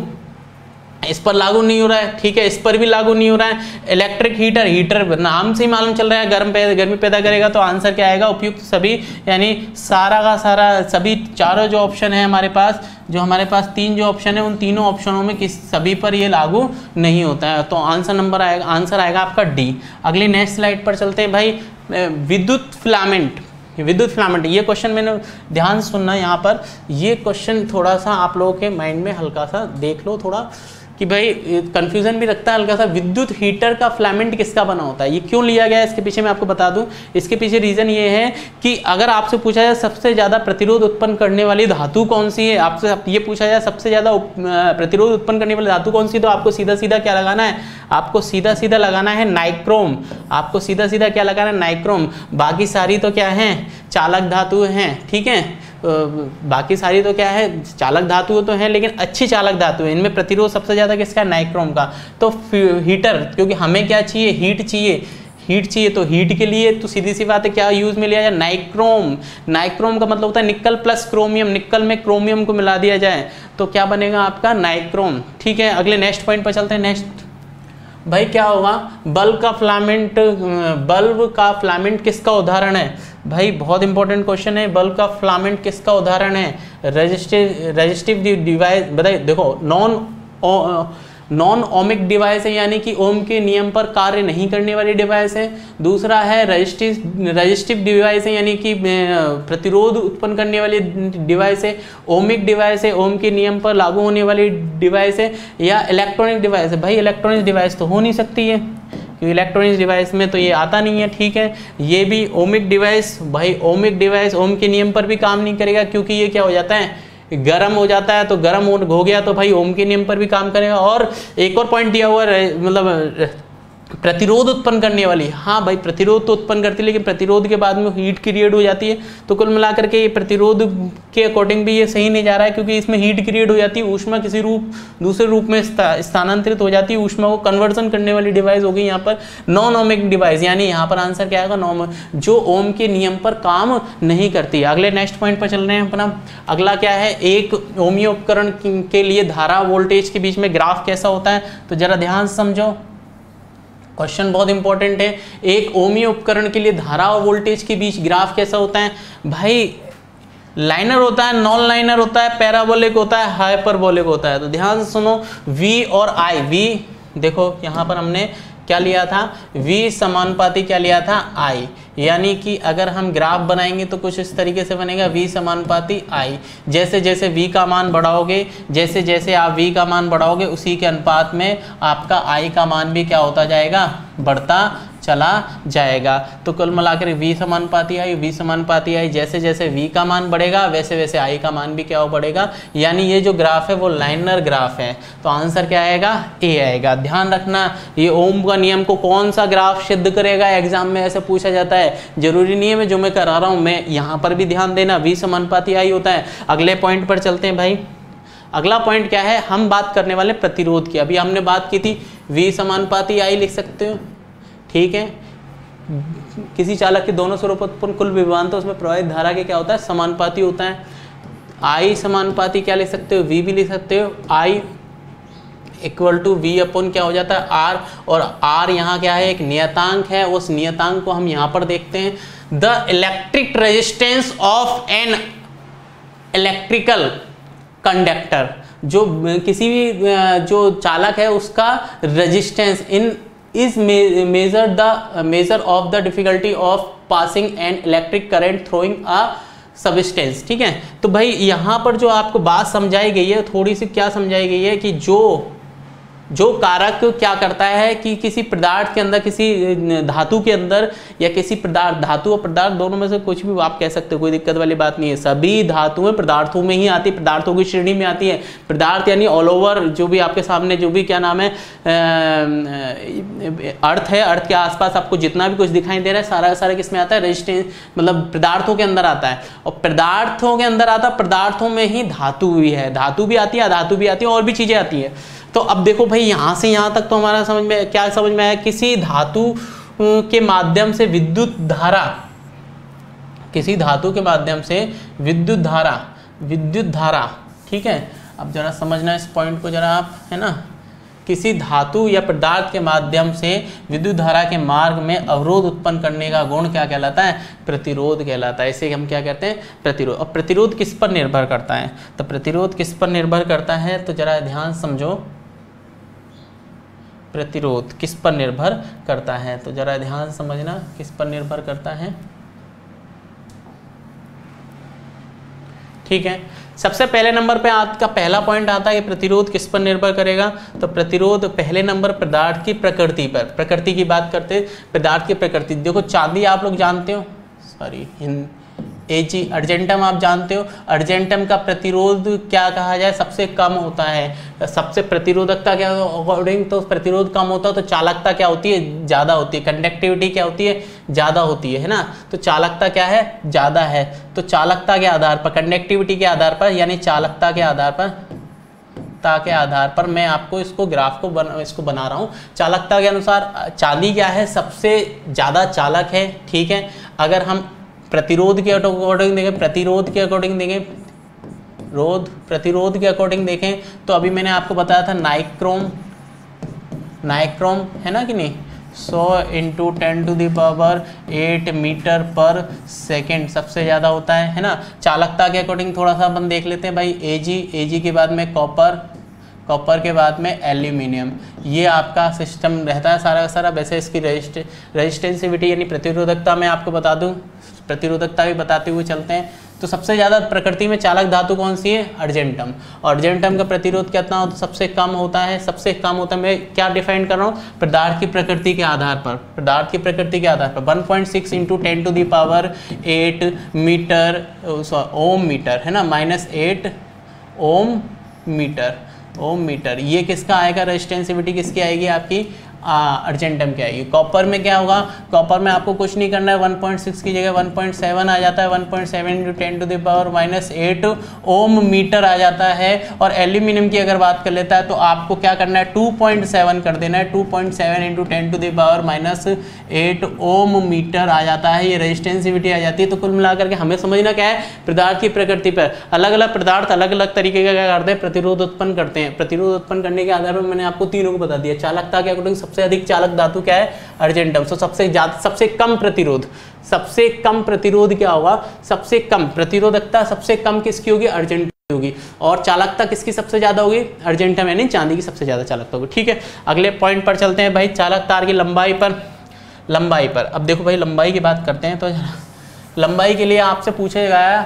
इस पर लागू नहीं हो रहा है। ठीक है, इस पर भी लागू नहीं हो रहा है। इलेक्ट्रिक हीटर नाम से ही मालूम चल रहा है गर्मी पैदा करेगा। तो आंसर क्या आएगा? उपयुक्त सभी, यानी सारा का सारा सभी चारों जो ऑप्शन है हमारे पास, जो हमारे पास 3 जो ऑप्शन है उन तीनों ऑप्शनों में किस सभी पर ये लागू नहीं होता है। तो आंसर आएगा आपका डी। अगली नेक्स्ट स्लाइड पर चलते हैं भाई। विद्युत फिलामेंट, ये क्वेश्चन मैंने ध्यान सुनना यहाँ पर। ये क्वेश्चन थोड़ा सा आप लोगों के माइंड में हल्का सा देख लो थोड़ा, कि भाई कंफ्यूजन भी रखता है हल्का सा, विद्युत हीटर का फिलामेंट किसका बना होता है, ये क्यों लिया गया है इसके पीछे मैं आपको बता दूं। इसके पीछे रीजन ये है कि अगर आपसे पूछा जाए सबसे ज्यादा प्रतिरोध उत्पन्न करने वाली धातु कौन सी है, आपसे ये पूछा जाए सबसे ज्यादा प्रतिरोध उत्पन्न करने वाली धातु कौन सी, तो आपको सीधा सीधा क्या लगाना है, आपको सीधा सीधा लगाना है नाइक्रोम, आपको सीधा सीधा क्या लगाना है, नाइक्रोम। बाकी सारी तो क्या है, चालक धातु हैं, ठीक है, बाकी सारी तो क्या है, चालक धातु तो है, लेकिन अच्छी चालक धातु है। इनमें प्रतिरोध सबसे ज्यादा किसका है, नाइक्रोम का। तो हीटर, क्योंकि हमें क्या चाहिए, हीट चाहिए, हीट चाहिए, तो हीट के लिए तो सीधी सी बात है क्या यूज में लिया जाए, नाइक्रोम। नाइक्रोम का मतलब होता है निकल प्लस क्रोमियम, निकल में क्रोमियम को मिला दिया जाए तो क्या बनेगा आपका, नाइक्रोम। ठीक है, अगले नेक्स्ट पॉइंट पर चलते हैं। नेक्स्ट भाई क्या होगा, बल्ब का फिलामेंट, बल्ब का फिलामेंट किसका उदाहरण है, भाई बहुत इंपॉर्टेंट क्वेश्चन है, बल्ब का फिलामेंट किसका उदाहरण है, रेजिस्टिव डिवाइस। बताइए, देखो नॉन ओमिक डिवाइस है, यानी कि ओम के नियम पर कार्य नहीं करने वाली डिवाइस है। दूसरा है रेजिस्टिव डिवाइस है, यानी कि प्रतिरोध उत्पन्न करने वाली डिवाइस है। ओमिक डिवाइस है, ओम के नियम पर लागू होने वाली डिवाइस है। या इलेक्ट्रॉनिक डिवाइस है, भाई इलेक्ट्रॉनिक डिवाइस तो हो नहीं सकती है क्योंकि इलेक्ट्रॉनिक डिवाइस में तो ये आता नहीं है। ठीक है, ये भी ओमिक डिवाइस, भाई ओमिक डिवाइस ओम के नियम पर भी काम नहीं करेगा, क्योंकि ये क्या हो जाता है, गर्म हो जाता है। तो गर्म हो गया तो भाई ओम के नियम पर भी काम करेगा। और एक और पॉइंट दिया हुआ है, मतलब प्रतिरोध उत्पन्न करने वाली, हाँ भाई प्रतिरोध तो उत्पन्न करती है, लेकिन प्रतिरोध के बाद में हीट क्रिएट हो जाती है। तो कुल मिलाकर के ये प्रतिरोध के अकॉर्डिंग भी ये सही नहीं जा रहा है, क्योंकि इसमें हीट क्रिएट हो जाती है, ऊष्मा किसी रूप दूसरे रूप में स्थानांतरित हो जाती है, ऊष्मा को कन्वर्जन करने वाली डिवाइस होगी यहाँ पर नॉन ओमिक डिवाइस। यानी यहाँ पर आंसर क्या आएगा, नॉन, जो ओम के नियम पर काम नहीं करती। अगले नेक्स्ट पॉइंट पर चल रहे हैं अपना। अगला क्या है, एक ओमियो उपकरण के लिए धारा वोल्टेज के बीच में ग्राफ कैसा होता है, तो जरा ध्यान से समझो, क्वेश्चन बहुत इंपॉर्टेंट है। एक ओमियो उपकरण के लिए धारा और वोल्टेज के बीच ग्राफ कैसा होता है, भाई लाइनर होता है, नॉन लाइनर होता है, पैराबोलिक होता है, हाइपरबोलिक होता है। तो ध्यान से सुनो, V और I, V देखो यहाँ पर हमने क्या लिया था, V समानुपाती क्या लिया था, I, यानी कि अगर हम ग्राफ बनाएंगे तो कुछ इस तरीके से बनेगा, V समानुपाती I। जैसे जैसे V का मान बढ़ाओगे, जैसे जैसे आप V का मान बढ़ाओगे, उसी के अनुपात में आपका I का मान भी क्या होता जाएगा, बढ़ता चला जाएगा। तो कुल मिलाकर V समानुपाती I, V समानुपाती I, जैसे जैसे V का मान बढ़ेगा वैसे वैसे I का मान भी क्या हो बढ़ेगा। यानी ये जो ग्राफ है वो लाइनर ग्राफ है। तो आंसर क्या आएगा, A आएगा। ध्यान रखना, ये ओम का नियम को कौन सा ग्राफ सिद्ध करेगा, एग्जाम में ऐसे पूछा जाता है। जरूरी नहीं है मैं जो मैं करा रहा हूँ, मैं यहाँ पर भी ध्यान देना, V समानुपाती I होता है। अगले पॉइंट पर चलते हैं भाई। अगला पॉइंट क्या है, हम बात करने वाले प्रतिरोध की। अभी हमने बात की थी V समानुपाती I लिख सकते हो, ठीक है। किसी चालक के दोनों स्वरूपों पर कुल विभवांतर उसमें प्रवाहित धारा के क्या होता है, समानुपाती होता है। I समानुपाती क्या लिख सकते हो, V भी लिख सकते हो। I equal to V upon क्या हो जाता है, R, और R यहाँ क्या है, एक नियतांक है। उस नियतांक को हम यहाँ पर देखते हैं, the electric resistance of an electrical conductor. जो किसी भी जो चालक है उसका resistance in is measure of the difficulty of passing an electric current throwing a substance। ठीक है, तो भाई यहाँ पर जो आपको बात समझाई गई है, थोड़ी सी क्या समझाई गई है कि जो कारक क्या करता है कि किसी पदार्थ के अंदर, किसी धातु के अंदर, या किसी पदार्थ, धातु और पदार्थ दोनों में से कुछ भी आप कह सकते हो, कोई दिक्कत वाली बात नहीं है। सभी धातुएं पदार्थों में ही आती, पदार्थों की श्रेणी में आती है। पदार्थ यानी ऑल ओवर, जो भी आपके सामने जो भी क्या नाम है, अर्थ है, अर्थ के आसपास आपको जितना भी कुछ दिखाई दे रहा है सारा सारा किस में आता है, रेजिस्टेंस, मतलब पदार्थों के अंदर आता है। और पदार्थों के अंदर आता, पदार्थों में ही धातु भी है, धातु भी आती है, अधातु भी आती है, और भी चीजें आती है। तो अब देखो भाई, यहाँ से यहाँ तक तो हमारा समझ में क्या समझ में आया, किसी धातु के माध्यम से विद्युत धारा, किसी धातु के माध्यम से विद्युत धारा, ठीक है। अब जरा समझना इस पॉइंट को जरा आप, है ना। किसी धातु या पदार्थ के माध्यम से विद्युत धारा के मार्ग में अवरोध उत्पन्न करने का गुण क्या कहलाता है, प्रतिरोध कहलाता है। इसे हम क्या कहते हैं, प्रतिरोध। और प्रतिरोध किस पर निर्भर करता है, तो प्रतिरोध किस पर निर्भर करता है, तो जरा ध्यान समझो, प्रतिरोध किस पर निर्भर करता है, तो जरा ध्यान समझना, किस पर निर्भर करता है। ठीक है, सबसे पहले नंबर पे आपका पहला पॉइंट आता है कि प्रतिरोध किस पर निर्भर करेगा। तो प्रतिरोध पहले नंबर पदार्थ की प्रकृति पर, प्रकृति की बात करते हैं, पदार्थ की प्रकृति। देखो चांदी आप लोग जानते हो, सॉरी Ag अर्जेंटम आप जानते हो, अर्जेंटम का प्रतिरोध क्या कहा जाए, सबसे कम होता है। सबसे प्रतिरोधकता क्या अकॉर्डिंग, तो प्रतिरोध कम होता है तो चालकता क्या होती है, ज़्यादा होती है। कंडक्टिविटी क्या होती है, ज़्यादा होती है ना। तो चालकता क्या है, ज़्यादा है। तो चालकता के आधार पर, कंडक्टिविटी के आधार पर, यानी चालकता के आधार पर मैं आपको इसको ग्राफ को इसको बना रहा हूँ। चालकता के अनुसार चांदी क्या है, सबसे ज़्यादा चालक है, ठीक है। अगर हम प्रतिरोध के अकॉर्डिंग देखें, प्रतिरोध के अकॉर्डिंग देखें तो अभी मैंने आपको बताया था नाइक्रोम है ना कि नहीं, 100 × 10⁸ मीटर पर सेकेंड सबसे ज़्यादा होता है ना। चालकता के अकॉर्डिंग थोड़ा सा अपन देख लेते हैं भाई। Ag के बाद में कॉपर के बाद में एल्यूमिनियम, ये आपका सिस्टम रहता है सारा का सारा। वैसे इसकी रेजिस्टेंसिविटी यानी प्रतिरोधकता मैं आपको बता दूं, प्रतिरोधकता भी बताते हुए चलते हैं। तो सबसे ज़्यादा प्रकृति में चालक धातु कौन सी है, अर्जेंटम। और अर्जेंटम का प्रतिरोध कितना होता है, सबसे कम होता है, सबसे कम होता है। मैं क्या डिफाइन कर रहा हूँ, पदार्थ की प्रकृति के आधार पर, पदार्थ की प्रकृति के आधार पर 1.6 × 10⁸ मीटर ओम मीटर है ना, -8 ओम मीटर। ये किसका आएगा, रेजिस्टेंसिविटी किसकी आएगी आपकी, अर्जेंटम की आएगी। कॉपर में क्या होगा, कॉपर में आपको कुछ नहीं करना है, 1.6 की जगह 1.7 आ जाता है, 1.7 × 10⁻⁸ ओम मीटर आ जाता है। और एल्यूमिनियम की अगर बात कर लेता है तो आपको क्या करना है, 2.7 कर देना है, 2.7 × 10⁻⁸ ओम मीटर आ जाता है, ये रेजिस्टेंसिविटी आ जाती है। तो कुल मिलाकर के हमें समझना क्या है, पदार्थ की प्रकृति पर अलग अलग पदार्थ अलग अलग तरीके का क्या करते हैं, प्रतिरोध उत्पन्न करते हैं। प्रतिरोध उत्पन्न करने के आधार पर मैंने आपको तीनों को बता दिया। चालकता के अकॉर्डिंग सबसे अधिक चालक धातु क्या है, अर्जेंटम। तो सबसे कम प्रतिरोध क्या होगा, सबसे कम प्रतिरोधकता सबसे कम किसकी होगी, अर्जेंटम होगी। और चालकता किसकी सबसे ज्यादा होगी, अर्जेंटम यानी चांदी की सबसे ज्यादा चालकता होगी, ठीक है। अगले पॉइंट पर चलते हैं भाई, चालक तार की लंबाई पर। अब देखो भाई लंबाई की बात करते हैं। तो लंबाई के लिए आपसे पूछा गया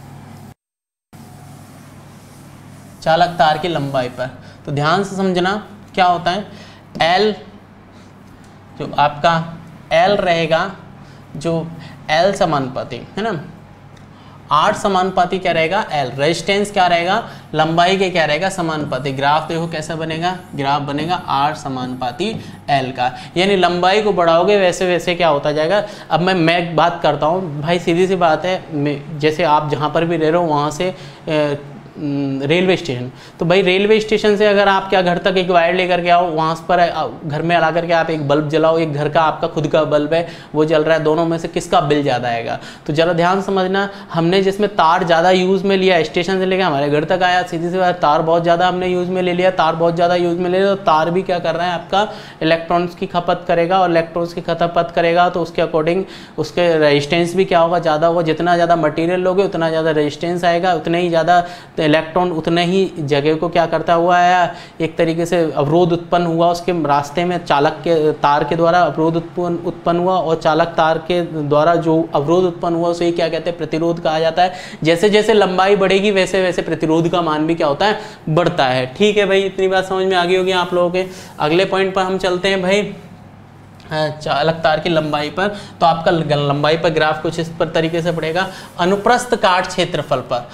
चालक तार की लंबाई पर, तो ध्यान से समझना क्या होता है। L जो आपका L रहेगा, जो L समानुपाती है ना, R समानुपाती क्या रहेगा, L। रेजिस्टेंस क्या रहेगा, लंबाई के क्या रहेगा, समानुपाती। ग्राफ देखो कैसा बनेगा, ग्राफ बनेगा R समानुपाती L का, यानी लंबाई को बढ़ाओगे वैसे वैसे क्या होता जाएगा। अब मैं बात करता हूँ भाई, सीधी सी बात है, जैसे आप जहाँ पर भी रह रहे हो वहाँ से रेलवे स्टेशन, तो भाई रेलवे स्टेशन से अगर आप क्या घर तक एक वायर लेकर के आओ, वहाँ पर घर में ला करके आप एक बल्ब जलाओ, एक घर का आपका खुद का बल्ब है वो जल रहा है, दोनों में से किसका बिल ज़्यादा आएगा। तो ज़रा ध्यान समझना, हमने जिसमें तार ज़्यादा यूज़ में लिया, स्टेशन से लेकर हमारे घर तक आया, सीधी सी बात तार बहुत ज़्यादा हमने यूज़ में ले लिया, तार बहुत ज़्यादा यूज़ में ले लिया, तो तार भी क्या कर रहा है आपका इलेक्ट्रॉन्स की खपत करेगा, और इलेक्ट्रॉन्स की खपत करेगा तो उसके अकॉर्डिंग उसके रेजिस्टेंस भी क्या होगा, ज़्यादा होगा। जितना ज़्यादा मटीरियल लोगे उतना ज़्यादा रेजिस्टेंस आएगा, उतना ही ज़्यादा इलेक्ट्रॉन उतने ही जगह को क्या करता हुआ है, एक तरीके से अवरोध उत्पन्न हुआ उसके रास्ते में, चालक के तार के द्वारा अवरोध उत्पन्न हुआ, और चालक तार के द्वारा जो अवरोध उत्पन्न हुआ उसे क्या कहते हैं, प्रतिरोध कहा जाता है। जैसे जैसे लंबाई बढ़ेगी वैसे वैसे प्रतिरोध का मान भी क्या होता है, बढ़ता है, ठीक है भाई। इतनी बात समझ में आ गई होगी आप लोगों के। अगले पॉइंट पर हम चलते हैं भाई, चालक तार की लंबाई पर। तो आपका लंबाई पर ग्राफ कुछ इस पर तरीके से बढ़ेगा, अनुप्रस्थ काट क्षेत्रफल पर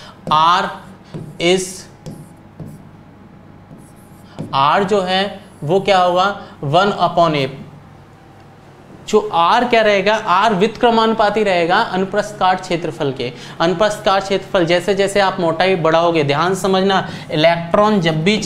R जो है वो क्या होगा, 1/a। जो R क्या रहेगा, R व्युत्क्रमानुपाती रहेगा अनुप्रस्थ काट क्षेत्रफल के। अनुप्रस्थ काट क्षेत्रफल जैसे जैसे आप मोटाई बढ़ाओगे, ध्यान समझना, इलेक्ट्रॉन जब भी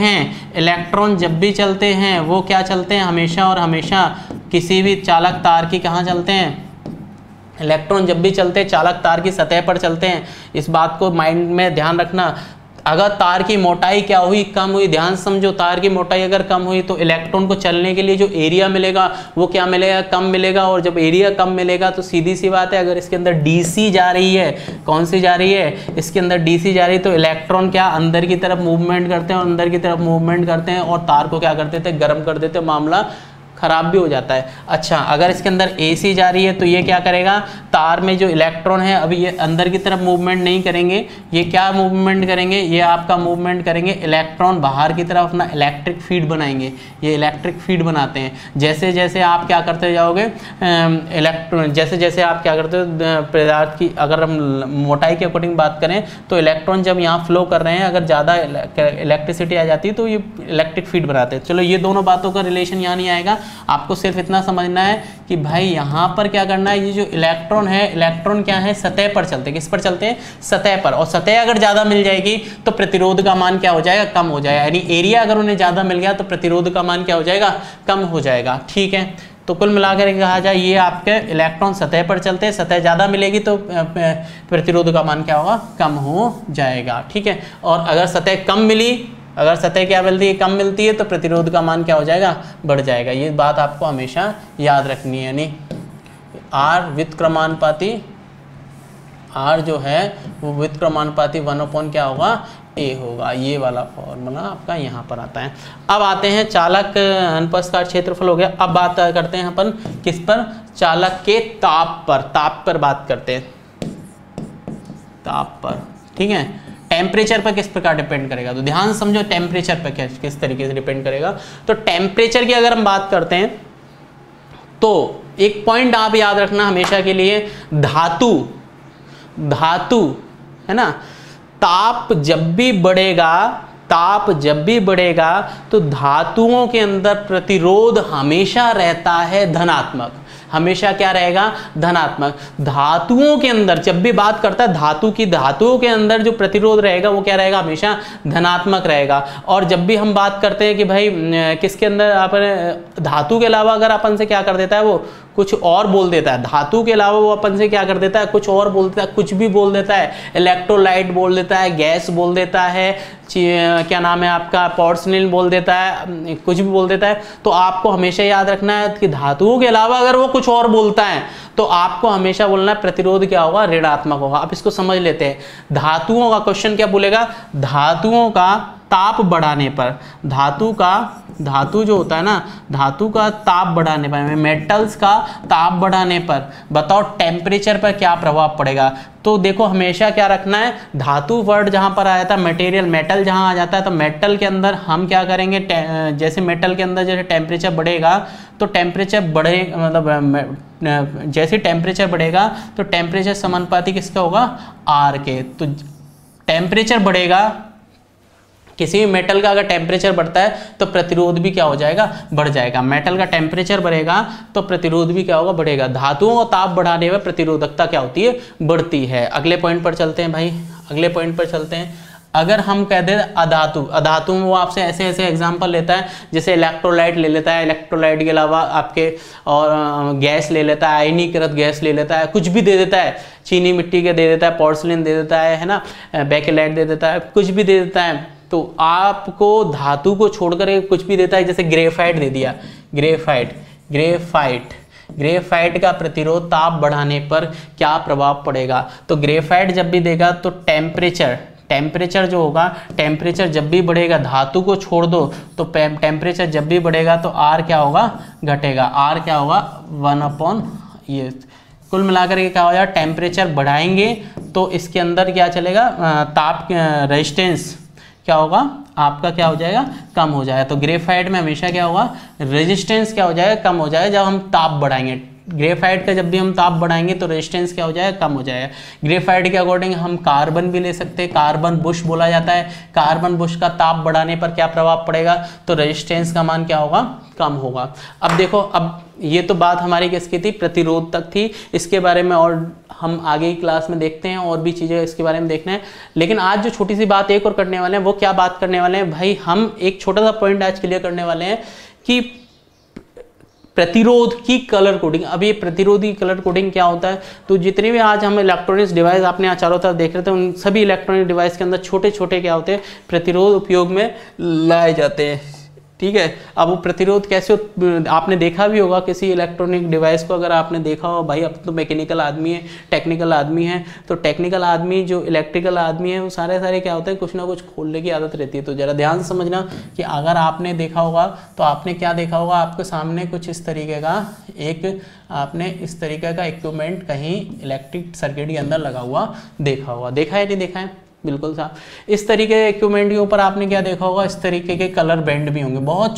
चलते हैं वो क्या चलते हैं, हमेशा और हमेशा किसी भी चालक तार की कहाँ चलते हैं, इलेक्ट्रॉन जब भी चलते हैं चालक तार की सतह पर चलते हैं। इस बात को माइंड में ध्यान रखना। अगर तार की मोटाई क्या हुई, कम हुई, ध्यान समझो, तार की मोटाई अगर कम हुई तो इलेक्ट्रॉन को चलने के लिए जो एरिया मिलेगा वो क्या मिलेगा, कम मिलेगा। और जब एरिया कम मिलेगा तो सीधी सी बात है, अगर इसके अंदर डीसी जा रही है, कौन सी जा रही है, इसके अंदर डीसी जा रही है, तो इलेक्ट्रॉन क्या अंदर की तरफ मूवमेंट करते हैं, और अंदर की तरफ मूवमेंट करते हैं और तार को क्या करते थे, गर्म कर देते, मामला ख़राब भी हो जाता है। अच्छा, अगर इसके अंदर AC जा रही है तो ये क्या करेगा, तार में जो इलेक्ट्रॉन है अभी ये अंदर की तरफ मूवमेंट नहीं करेंगे, ये क्या मूवमेंट करेंगे, ये आपका मूवमेंट करेंगे इलेक्ट्रॉन बाहर की तरफ अपना इलेक्ट्रिक फील्ड बनाएंगे। ये इलेक्ट्रिक फील्ड बनाते हैं। जैसे जैसे आप क्या करते जाओगे, इलेक्ट्रॉन जैसे जैसे आप क्या करते हो, पदार्थ की अगर हम मोटाई के अकॉर्डिंग बात करें तो इलेक्ट्रॉन जब यहाँ फ्लो कर रहे हैं, अगर ज़्यादा इलेक्ट्रिसिटी आ जाती है तो ये इलेक्ट्रिक फील्ड बनाते हैं। चलो, ये दोनों बातों का रिलेशन यहाँ नहीं आएगा, आपको सिर्फ इतना समझना है कि भाई यहाँ पर क्या करना है, ये जो इलेक्ट्रॉन है, इलेक्ट्रॉन क्या है, सतह पर चलते हैं। किस पर चलते हैं, सतह पर। और सतह अगर ज़्यादा मिल जाएगी तो प्रतिरोध का मान क्या हो जाएगा, कम हो जाएगा। यानी एरिया अगर उन्हें ज़्यादा मिल गया तो प्रतिरोध का मान क्या हो जाएगा, कम हो जाएगा। ठीक है, तो कुल मिलाकर कहा जाए ये आपके इलेक्ट्रॉन सतह पर चलते हैं, सतह ज़्यादा मिलेगी तो प्रतिरोध का मान क्या होगा, कम हो जाएगा। ठीक है, और अगर सतह कम मिली, अगर सतह क्या मिलती है, कम मिलती है तो प्रतिरोध का मान क्या हो जाएगा, बढ़ जाएगा। ये बात आपको हमेशा याद रखनी है। यानी R व्युत्क्रमानुपाती, R जो है वो व्युत्क्रमानुपाती 1/, क्या होगा, A होगा। ये वाला फॉर्मूला आपका यहाँ पर आता है। अब आते हैं चालक अनुप्रस्थ क्षेत्रफल हो गया। अब बात करते हैं अपन किस पर, चालक के ताप पर। ताप पर बात करते हैं, ताप पर। ठीक है, टेम्परेचर पर किस प्रकार डिपेंड करेगा, तो ध्यान समझो टेम्परेचर पर किस तरीके से डिपेंड करेगा। तो टेम्परेचर की अगर हम बात करते हैं तो एक पॉइंट आप याद रखना हमेशा के लिए, धातु, धातु है ना, ताप जब भी बढ़ेगा, ताप जब भी बढ़ेगा तो धातुओं के अंदर प्रतिरोध हमेशा रहता है धनात्मक। हमेशा क्या रहेगा, धनात्मक। धातुओं के अंदर जब भी बात करता है धातु की, धातुओं के अंदर जो प्रतिरोध रहेगा वो क्या रहेगा, हमेशा धनात्मक रहेगा। और जब भी हम बात करते हैं कि भाई किसके अंदर अपन, धातु के अलावा अगर अपन से क्या कर देता है, वो कुछ और बोल देता है, धातु के अलावा वो अपन से क्या कर देता है, कुछ और बोल देता है, कुछ भी बोल देता है, इलेक्ट्रोलाइट बोल देता है, गैस बोल देता है, क्या नाम है आपका, पोर्सिलिन बोल देता है, कुछ भी बोल देता है। तो आपको हमेशा याद रखना है कि धातुओं के अलावा अगर वो कुछ और बोलता है तो आपको हमेशा बोलना है प्रतिरोध क्या होगा, ऋणात्मक होगा। आप इसको समझ लेते हैं। धातुओं का क्वेश्चन क्या बोलेगा, धातुओं का ताप बढ़ाने पर, धातु जो होता है ना, धातु का ताप बढ़ाने पर, मेटल्स का ताप बढ़ाने पर बताओ टेम्परेचर पर क्या प्रभाव पड़ेगा। तो देखो हमेशा क्या रखना है, धातु वर्ड जहाँ पर आया था, मटेरियल, मेटल जहाँ आ जाता है तो मेटल के अंदर हम क्या करेंगे, जैसे मेटल के अंदर जैसे टेम्परेचर बढ़ेगा तो टेम्परेचर बढ़े, मतलब जैसे टेम्परेचर बढ़ेगा तो टेम्परेचर समानुपाती किसका होगा, R के। तो टेम्परेचर बढ़ेगा, किसी भी मेटल का अगर टेम्परेचर बढ़ता है तो प्रतिरोध भी क्या हो जाएगा, बढ़ जाएगा। मेटल का टेम्परेचर बढ़ेगा तो प्रतिरोध भी क्या होगा, बढ़ेगा। धातुओं का ताप बढ़ाने में प्रतिरोधकता क्या होती है, बढ़ती है। अगले पॉइंट पर चलते हैं भाई, अगले पॉइंट पर चलते हैं। अगर हम कह दें अधातु, अधातु में वो आपसे ऐसे ऐसे एग्जाम्पल लेता है, जैसे इलेक्ट्रोलाइट ले लेता है, इलेक्ट्रोलाइट के अलावा आपके और गैस ले लेता है, आयनीकृत गैस ले लेता है, कुछ भी दे देता है, चीनी मिट्टी के दे देता है, पोर्सिलिन दे देता है ना, बेकेलाइट दे देता है, कुछ भी दे देता है। तो आपको धातु को छोड़कर कुछ भी देता है, जैसे ग्रेफाइट दे दिया, ग्रेफाइट का प्रतिरोध ताप बढ़ाने पर क्या प्रभाव पड़ेगा। तो ग्रेफाइट जब भी देगा तो टेम्परेचर जो होगा, टेम्परेचर जब भी बढ़ेगा, धातु को छोड़ दो तो टेम्परेचर जब भी बढ़ेगा तो R क्या होगा, घटेगा। R क्या होगा, 1/, ये कुल मिलाकर के क्या हो जाएगा, टेम्परेचर बढ़ाएंगे तो इसके अंदर क्या चलेगा, ताप रेजिस्टेंस क्या होगा आपका, क्या हो जाएगा, कम हो जाएगा। तो ग्रेफाइट में हमेशा क्या होगा, रेजिस्टेंस क्या हो जाएगा, कम हो जाएगा जब हम ताप बढ़ाएंगे। ग्रेफाइट का जब भी हम ताप बढ़ाएंगे तो रेजिस्टेंस क्या हो जाएगा, कम हो जाएगा। ग्रेफाइट के अकॉर्डिंग हम कार्बन भी ले सकते हैं, कार्बन बुश बोला जाता है। कार्बन बुश का ताप बढ़ाने पर क्या प्रभाव पड़ेगा, तो रेजिस्टेंस का मान क्या होगा, कम होगा। अब देखो, अब ये तो बात हमारी किसकी थी, प्रतिरोध तक थी। इसके बारे में और हम आगे की क्लास में देखते हैं, और भी चीज़ें इसके बारे में देखना है। लेकिन आज जो छोटी सी बात एक और करने वाले हैं, वो क्या बात करने वाले हैं भाई, हम एक छोटा सा पॉइंट आज क्लियर करने वाले हैं कि प्रतिरोध की कलर कोडिंग। अब ये प्रतिरोध की कलर कोडिंग क्या होता है, तो जितने भी आज हम इलेक्ट्रॉनिक्स डिवाइस आपने यहाँ चारों तरफ देख रहे थे, उन सभी इलेक्ट्रॉनिक डिवाइस के अंदर छोटे छोटे क्या होते हैं, प्रतिरोध उपयोग में लाए जाते हैं। ठीक है। अब वो प्रतिरोध कैसे, आपने देखा भी होगा किसी इलेक्ट्रॉनिक डिवाइस को, अगर आपने देखा हो, भाई अब तो मैकेनिकल आदमी है, टेक्निकल आदमी है, तो टेक्निकल आदमी जो इलेक्ट्रिकल आदमी है वो सारे क्या होते हैं, कुछ ना कुछ खोलने की आदत रहती है। तो जरा ध्यान से समझना कि अगर आपने देखा होगा तो आपने क्या देखा होगा, आपके सामने कुछ इस तरीके का आपने इस तरीके का इक्विपमेंट कहीं इलेक्ट्रिक सर्किट के अंदर लगा हुआ देखा होगा। देखा है नहीं देखा है, बिल्कुल साहब। इस तरीके के इक्विपमेंट के ऊपर आपने क्या देखा होगा, इस तरीके के कलर बैंड भी होंगे। बहुत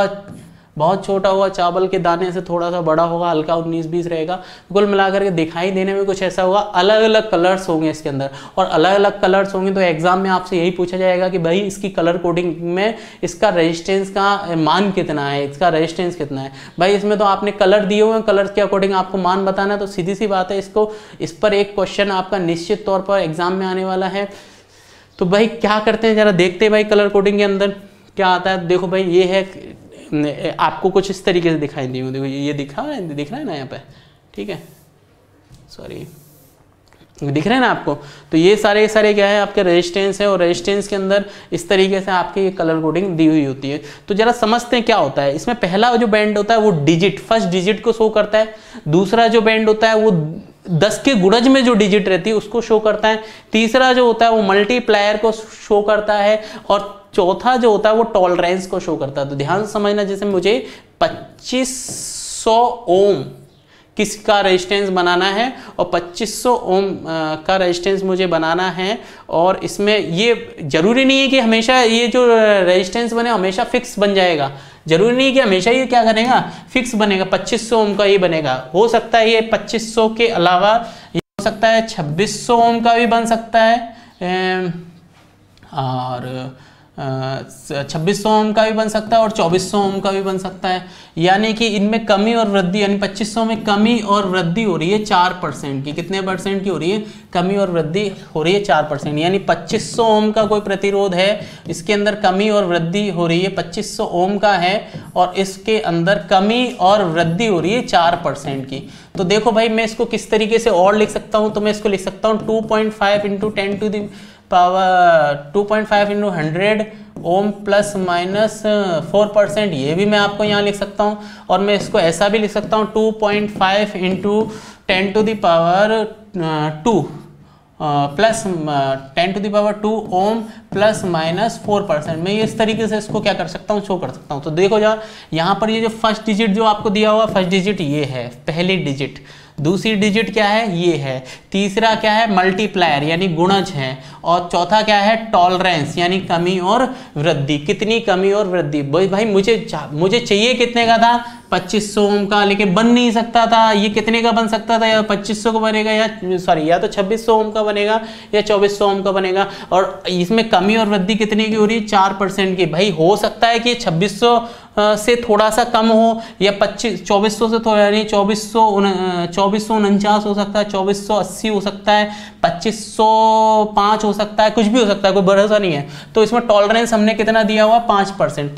छोटा हुआ चावल के दाने से थोड़ा सा बड़ा होगा, हल्का 19-20 रहेगा, कुल मिलाकर के दिखाई देने में कुछ ऐसा होगा। अलग अलग कलर्स होंगे इसके अंदर, और अलग अलग कलर्स होंगे तो एग्जाम में आपसे यही पूछा जाएगा कि भाई इसकी कलर कोडिंग में इसका रेजिस्टेंस का मान कितना है, इसका रेजिस्टेंस कितना है। भाई इसमें तो आपने कलर दिए हुए हैं, कलर के अकॉर्डिंग आपको मान बताना है, तो सीधी सी बात है, इस पर एक क्वेश्चन आपका निश्चित तौर पर एग्जाम में आने वाला है। तो भाई क्या करते हैं, जरा देखते हैं भाई कलर कोडिंग के अंदर क्या आता है। देखो भाई ये है, आपको कुछ इस तरीके से दिखाई दी, देखो ये दिख रहा है ना यहाँ पे, ठीक है, सॉरी, दिख रहे हैं ना आपको। तो ये सारे क्या है, आपके रेजिस्टेंस है, और रेजिस्टेंस के अंदर इस तरीके से आपकी ये कलर कोडिंग दी हुई होती है। तो जरा समझते हैं क्या होता है इसमें। पहला जो बैंड होता है वो फर्स्ट डिजिट को शो करता है। दूसरा जो बैंड होता है वो 10 के गुणज में जो डिजिट रहती है उसको शो करता है। तीसरा जो होता है वो मल्टीप्लायर को शो करता है, और चौथा जो होता है वो टॉलरेंस को शो करता है। तो ध्यान से समझना, जैसे मुझे 2500 ओम किसका रेजिस्टेंस बनाना है, और 2500 ओम का रेजिस्टेंस मुझे बनाना है, और इसमें ये जरूरी नहीं है कि हमेशा ये जो रेजिस्टेंस बने हमेशा फिक्स बन जाएगा, जरूरी नहीं कि हमेशा ये क्या करेगा, फिक्स बनेगा, 2500 ओम का ये बनेगा। हो सकता है ये 2500 के अलावा ये हो सकता है 2600 ओम का भी बन सकता है, और 2600 ओम का भी बन सकता है, और 2400 ओम का भी बन सकता है। यानी कि इनमें कमी और वृद्धि, यानी 2500 में कमी और वृद्धि हो रही है 4% की। कितने परसेंट की हो रही है, कमी और वृद्धि हो रही है 4%। यानी 2500 ओम का कोई प्रतिरोध है, इसके अंदर कमी और वृद्धि हो रही है, 2500 ओम का है, और इसके अंदर कमी और वृद्धि हो रही है 4% की। तो देखो भाई मैं इसको किस तरीके से और लिख सकता हूँ, तो मैं इसको लिख सकता हूँ 2.5 × 10 to the power 2.5 × 100 ohm plus minus 4%, ये भी मैं आपको यहाँ लिख सकता हूँ। और मैं इसको ऐसा भी लिख सकता हूँ 2.5 × 10 to the power 2 plus 10 to the power 2 ohm plus minus 4%। मैं इस तरीके से इसको क्या कर सकता हूँ, शो कर सकता हूँ। तो देखो यार यहाँ पर ये जो फर्स्ट डिजिट जो आपको दिया हुआ, फर्स्ट डिजिट ये है, पहली डिजिट। दूसरी डिजिट क्या है, ये है। तीसरा क्या है, मल्टीप्लायर यानी गुणज है। और चौथा क्या है, टॉलरेंस यानी कमी और वृद्धि। कितनी कमी और वृद्धि, भाई मुझे चाहिए कितने का था, 2500 ओम का, लेकिन बन नहीं सकता था। ये कितने का बन सकता था, या 2500 का बनेगा, या सॉरी या तो 2600 ओम का बनेगा या 2400 ओम का बनेगा। और इसमें कमी और वृद्धि कितने की हो रही है, 4% की। भाई हो सकता है कि 2600 से थोड़ा सा कम हो, या 2400 से थोड़ा, यानी 2449 हो सकता है, 2480 हो सकता है, 2505 हो सकता है, कुछ भी हो सकता है, कोई भरोसा नहीं है। तो इसमें टॉलरेंस हमने कितना दिया हुआ, 5%,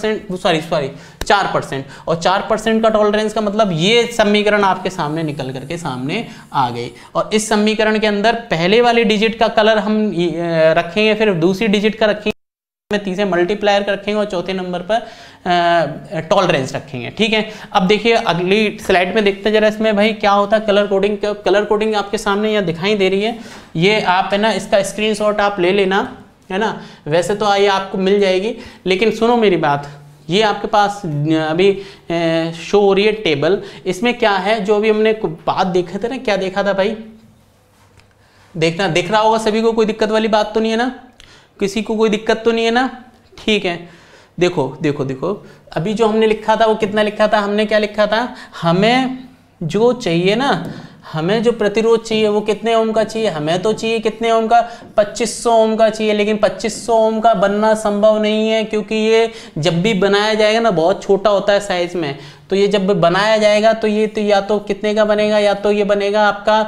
4%। और 4% का टॉलरेंस का मतलब ये समीकरण आपके सामने निकल करके सामने आ गई। और इस समीकरण के अंदर पहले वाली डिजिट का कलर हम रखेंगे, फिर दूसरी डिजिट का रखेंगे, तीसरे मल्टीप्लायर का रखेंगे, और चौथे नंबर पर टॉलरेंस रखेंगे। ठीक है, अब देखिए अगली स्लाइड में देखते हैं जरा इसमें भाई क्या होता है कलर कोडिंग। कलर कोडिंग आपके सामने यहाँ दिखाई दे रही है, ये आप है ना, इसका स्क्रीनशॉट आप ले लेना, है ना। वैसे तो ये आपको मिल जाएगी, लेकिन सुनो मेरी बात, ये आपके पास अभी शो हो रही है टेबल। इसमें क्या है, जो अभी हमने बात देखे थे ना, क्या देखा था भाई, दिख रहा होगा सभी को, कोई दिक्कत वाली बात तो नहीं है ना, किसी को कोई दिक्कत तो नहीं है ना। ठीक है, देखो अभी जो हमने लिखा था वो कितना लिखा था, हमने क्या लिखा था, हमें जो चाहिए ना, हमें जो प्रतिरोध चाहिए वो कितने ओम का चाहिए, हमें तो चाहिए कितने ओम का, 2500 ओम का चाहिए। लेकिन 2500 ओम का बनना संभव नहीं है, क्योंकि ये जब भी बनाया जाएगा ना, बहुत छोटा होता है साइज में। तो ये जब बनाया जाएगा तो ये तो या तो कितने का बनेगा, या तो ये बनेगा आपका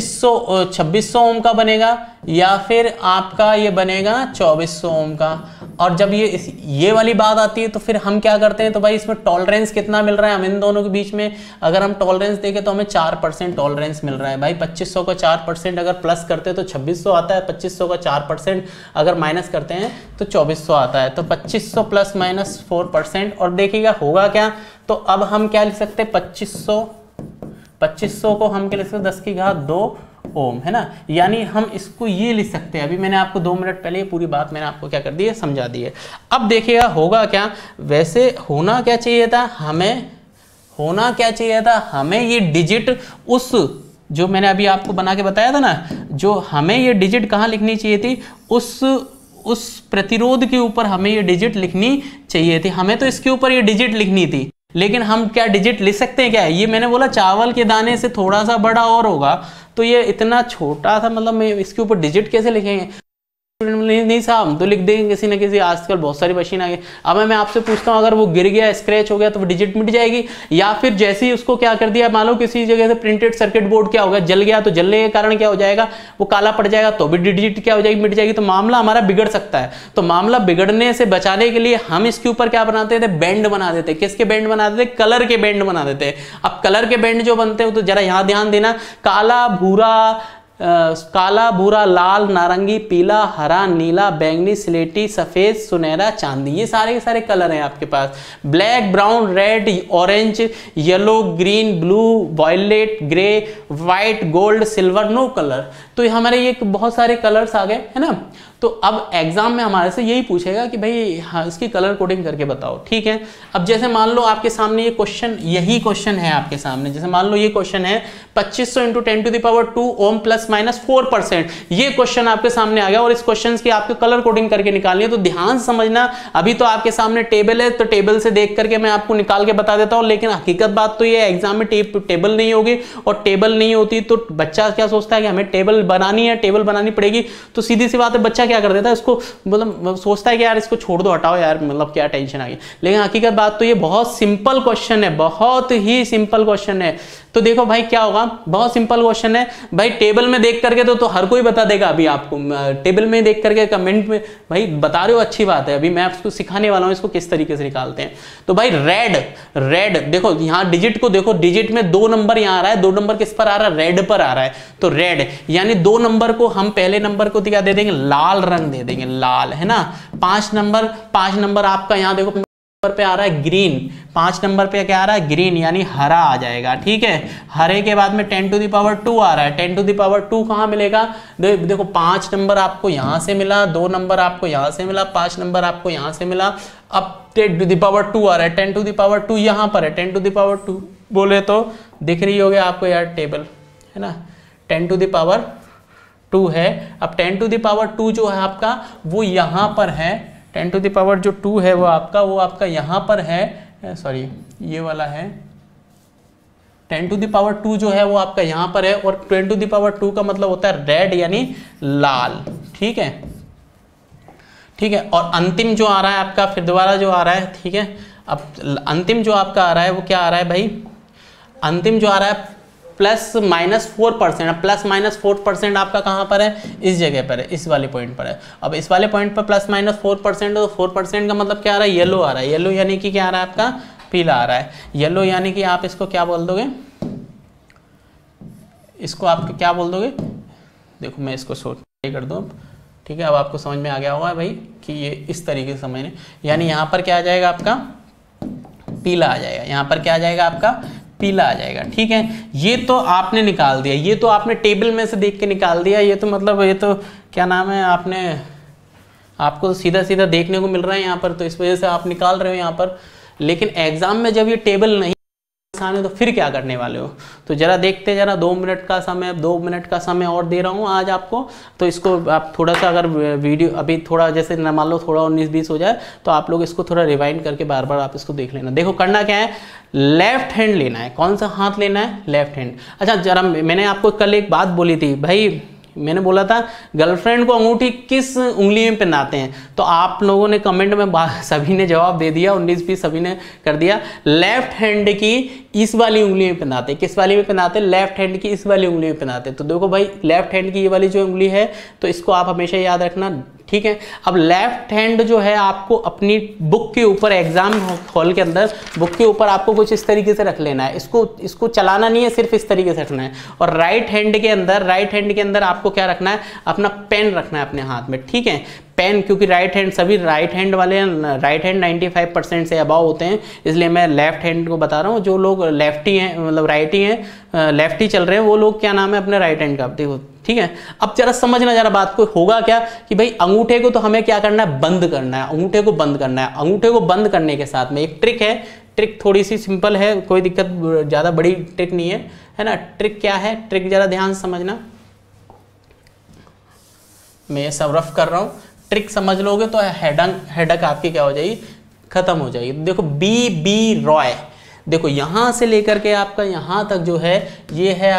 2600 ओम का बनेगा, या फिर आपका ये बनेगा 2400 ओम का। और जब ये वाली बात आती है तो फिर हम क्या करते हैं, तो भाई इसमें टॉलरेंस कितना मिल रहा है हम इन दोनों के बीच में, अगर हम टॉलरेंस देखें तो हमें 4% टॉलरेंस मिल रहा है भाई। 2500 का 4% अगर प्लस करते हैं तो 2600 आता है, 2500 का 4% अगर माइनस करते हैं तो 2400 आता है। तो 2500 प्लस माइनस 4%, और देखिएगा होगा क्या, तो अब हम क्या लिख सकते हैं, 2500 को हम क्या लिख सकते हैं 10 की घात 2 ओम, है ना। यानी हम इसको ये लिख सकते हैं, अभी मैंने आपको 2 मिनट पहले ये पूरी बात मैंने आपको क्या कर दी है, समझा दी है। अब देखिएगा होगा क्या, वैसे होना क्या चाहिए था, हमें ये डिजिट उस जो मैंने अभी आपको बना के बताया था ना, जो हमें ये डिजिट कहाँ लिखनी चाहिए थी, उस प्रतिरोध के ऊपर हमें ये डिजिट लिखनी चाहिए थी। हमें तो इसके ऊपर ये डिजिट लिखनी थी, लेकिन हम क्या डिजिट लिख सकते हैं क्या, ये मैंने बोला चावल के दाने से थोड़ा सा बड़ा और होगा, तो ये इतना छोटा था, मतलब मैं इसके ऊपर डिजिट कैसे लिखेंगे, नहीं साहब हम तो लिख देंगे किसी न किसी, आजकल बहुत सारी मशीन आ गई। अब मैं आपसे पूछता हूँ, अगर वो गिर गया स्क्रैच हो गया तो वो डिजिट मिट जाएगी, या फिर जैसे ही उसको क्या कर दिया, मान लो किसी जगह से प्रिंटेड सर्किट बोर्ड क्या होगा, जल गया, तो जलने के कारण क्या हो जाएगा, वो काला पड़ जाएगा, तो भी डिजिट क्या हो जाएगी, मिट जाएगी। तो मामला हमारा बिगड़ सकता है। तो मामला बिगड़ने से बचाने के लिए हम इसके ऊपर क्या बनाते थे, बैंड बना देते। किसके बैंड बना देते, कलर के बैंड बना देते। अब कलर के बैंड जो बनते हैं तो जरा यहाँ ध्यान देना, काला भूरा लाल नारंगी पीला हरा नीला बैंगनी स्लेटी सफेद सुनहरा चांदी, ये सारे के सारे कलर हैं आपके पास। Black brown red orange yellow green blue violet grey white gold silver no colour. तो हमारे ये बहुत सारे कलर्स आ गए, है ना। तो अब एग्जाम में हमारे से यही पूछेगा कि भाई हाँ इसकी कलर कोडिंग करके बताओ, ठीक है। अब जैसे मान लो आपके सामने ये क्वेश्चन, यही क्वेश्चन है आपके सामने, जैसे मान लो ये क्वेश्चन है 2500 × 10⁻² ओम प्लस माइनस 4%, ये क्वेश्चन आपके सामने आ गया और इस क्वेश्चन की आपको कलर कोडिंग करके निकालनी है। तो ध्यान समझना, अभी तो आपके सामने टेबल है, तो टेबल से देख करके मैं आपको निकाल के बता देता हूँ, लेकिन हकीकत बात तो ये एग्जाम में टेबल नहीं होगी, और टेबल नहीं होती तो बच्चा क्या सोचता है कि हमें टेबल बनानी है, टेबल बनानी पड़ेगी, तो सीधी सी बात है बच्चा क्या कर देता है, इसको मतलब सोचता है कि यार इसको छोड़ दो, हटाओ यार, मतलब क्या टेंशन आ गई। लेकिन हकीकत बात तो ये बहुत सिंपल क्वेश्चन है, बहुत ही सिंपल क्वेश्चन है। तो देखो भाई क्या होगा, बहुत सिंपल क्वेश्चन है भाई, टेबल में देख करके तो हर कोई बता देगा। अभी आपको टेबल में देख करके कमेंट में भाई बता रहे हो, अच्छी बात है, अभी मैं आपको सिखाने वाला हूं इसको किस तरीके से निकालते हैं। तो भाई रेड देखो, यहाँ डिजिट को देखो, डिजिट में 2 नंबर यहाँ आ रहा है, 2 नंबर किस पर आ रहा है, रेड पर आ रहा है। तो रेड यानी 2 नंबर को हम पहले नंबर को क्या दे देंगे, लाल रंग दे देंगे, लाल, है ना। 5 नंबर आपका यहाँ देखो नंबर पे आ रहा है ग्रीन, 5 नंबर पे क्या आ रहा है, ग्रीन यानी हरा आ जाएगा, ठीक है। हरे के बाद में 10⁻² आ रहा है, 10⁻² कहाँ मिलेगा, देखो 5 नंबर आपको यहाँ से मिला, 2 नंबर आपको यहाँ से मिला, 5 नंबर आपको यहाँ से मिला, अब 10⁻² आ रहा है, 10⁻² यहाँ पर है, 10⁻² बोले तो दिख रही होगी आपको यार टेबल, है ना, 10⁻² है। अब 10⁻² जो है आपका वो यहाँ पर है, 10⁻² है वो आपका यहाँ पर है, सॉरी ये वाला है, 10⁻² जो है वो आपका यहाँ पर है, और 10⁻² का मतलब होता है रेड यानी लाल, ठीक है, ठीक है। और अंतिम जो आ रहा है आपका, फिर दोबारा जो आ रहा है, ठीक है। अब अंतिम जो आपका आ रहा है वो क्या आ रहा है भाई, अंतिम जो आ रहा है +-4%। अब +-4% आपका कहाँ पर है, इस जगह पर है, इस वाले पॉइंट पर है। अब इस वाले पॉइंट पर +-4% तो 4% का मतलब क्या आ रहा है, येलो आ रहा है, येलो यानी कि क्या आ रहा है आपका, पीला आ रहा है। येलो यानी कि आप इसको क्या बोल दोगे, इसको आप क्या बोल दोगे, देखो मैं इसको सोच कर दूँ, ठीक है। अब आपको समझ में आ गया होगा भाई कि ये इस तरीके से समझने, यानी यहाँ पर क्या आ जाएगा आपका, पीला आ जाएगा, यहाँ पर क्या आ जाएगा आपका, पीला आ जाएगा, ठीक है। ये तो आपने निकाल दिया, ये तो आपने टेबल में से देख के निकाल दिया, ये तो मतलब ये तो क्या नाम है, आपको सीधा सीधा देखने को मिल रहा है यहाँ पर, तो इस वजह से आप निकाल रहे हो यहाँ पर। लेकिन एग्जाम में जब ये टेबल नहीं सामने तो फिर क्या करने वाले हो, तो जरा देखते, जरा 2 मिनट का समय, 2 मिनट का समय और दे रहा हूँ आज आपको। तो इसको आप थोड़ा सा अगर वीडियो अभी थोड़ा जैसे न मान लो थोड़ा 19-20 हो जाए, तो आप लोग इसको थोड़ा रिवाइंड करके बार बार आप इसको देख लेना। देखो करना क्या है, लेफ्ट हैंड लेना है, कौन सा हाथ लेना है, लेफ्ट हैंड। अच्छा जरा मैंने आपको कल एक बात बोली थी भाई, मैंने बोला था गर्लफ्रेंड को अंगूठी किस उंगली में पहनाते हैं, तो आप लोगों ने कमेंट में सभी ने जवाब दे दिया, 19-20 सभी ने कर दिया, लेफ्ट हैंड की इस वाली उंगली में पहनाते हैं। किस वाली में पहनाते हैं, लेफ्ट हैंड की इस वाली उंगली में पहनाते हैं। तो देखो भाई लेफ्ट हैंड की ये वाली जो उंगली है, तो इसको आप हमेशा याद रखना, ठीक है। अब लेफ्ट हैंड जो है आपको अपनी बुक के ऊपर, एग्जाम हॉल के अंदर बुक के ऊपर आपको कुछ इस तरीके से रख लेना है, इसको चलाना नहीं है, सिर्फ इस तरीके से रखना है। और राइट हैंड के अंदर आपको क्या रखना है, अपना पेन रखना है अपने हाथ में, ठीक है। पेन, क्योंकि सभी राइट हैंड वाले, राइट हैंड 95% से अबाव होते हैं, इसलिए मैं लेफ्ट हैंड को बता रहा हूँ। जो लोग लेफ्टी हैं, मतलब राइटी हैं, लेफ्टी चल रहे हैं, वो लोग क्या नाम है अपने राइट हैंड का, देखो, ठीक है। अब जरा समझना जरा बात को, होगा क्या कि भाई अंगूठे को तो हमें क्या करना है, बंद करना है, अंगूठे को बंद करना है। अंगूठे को बंद करने के साथ में एक ट्रिक है, ट्रिक थोड़ी सी सिंपल है, कोई दिक्कत, ज़्यादा बड़ी ट्रिक नहीं है ना। ट्रिक क्या है, ट्रिक जरा ध्यान से समझना, मैं ये सब रफ कर रहा हूँ। ट्रिक समझ लोगे तो हेडक आपकी क्या हो जाएगी, खत्म हो जाएगी। देखो बी रॉय, देखो यहां से लेकर के आपका यहां तक जो है, ये है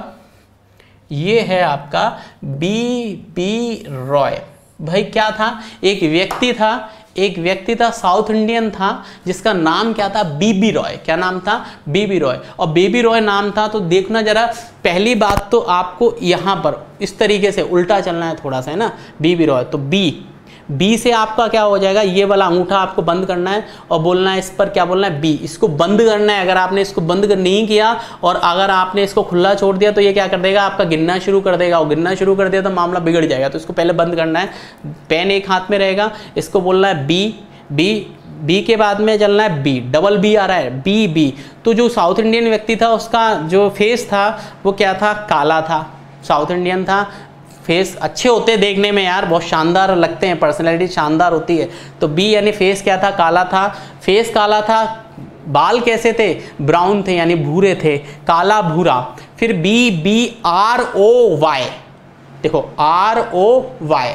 आपका बी रॉय। भाई क्या था, एक व्यक्ति था साउथ इंडियन था, जिसका नाम क्या था, बीबी रॉय। क्या नाम था, बीबी रॉय। और बेबी रॉय नाम था। तो देखना जरा, पहली बात तो आपको यहां पर इस तरीके से उल्टा चलना है थोड़ा सा, है ना, बीबी रॉय। तो बी से आपका क्या हो जाएगा, ये वाला अंगूठा आपको बंद करना है और बोलना है, इस पर क्या बोलना है, बी, इसको बंद करना है। अगर आपने इसको बंद नहीं किया और अगर आपने इसको खुला छोड़ दिया तो ये क्या कर देगा, आपका गिनना शुरू कर देगा, और गिनना शुरू कर दिया तो मामला बिगड़ जाएगा। तो इसको पहले बंद करना है, पेन एक हाथ में रहेगा, इसको बोलना है बी के बाद में चलना है बी, डबल बी आ रहा है, बी। तो जो साउथ इंडियन व्यक्ति था, उसका जो फेस था वो क्या था, काला था, साउथ इंडियन था। फेस अच्छे होते हैं देखने में यार, बहुत शानदार लगते हैं, पर्सनैलिटी शानदार होती है। तो बी यानी फेस क्या था, काला था, फेस काला था। बाल कैसे थे, ब्राउन थे, यानी भूरे थे, काला भूरा। फिर बी ROY, देखो ROY,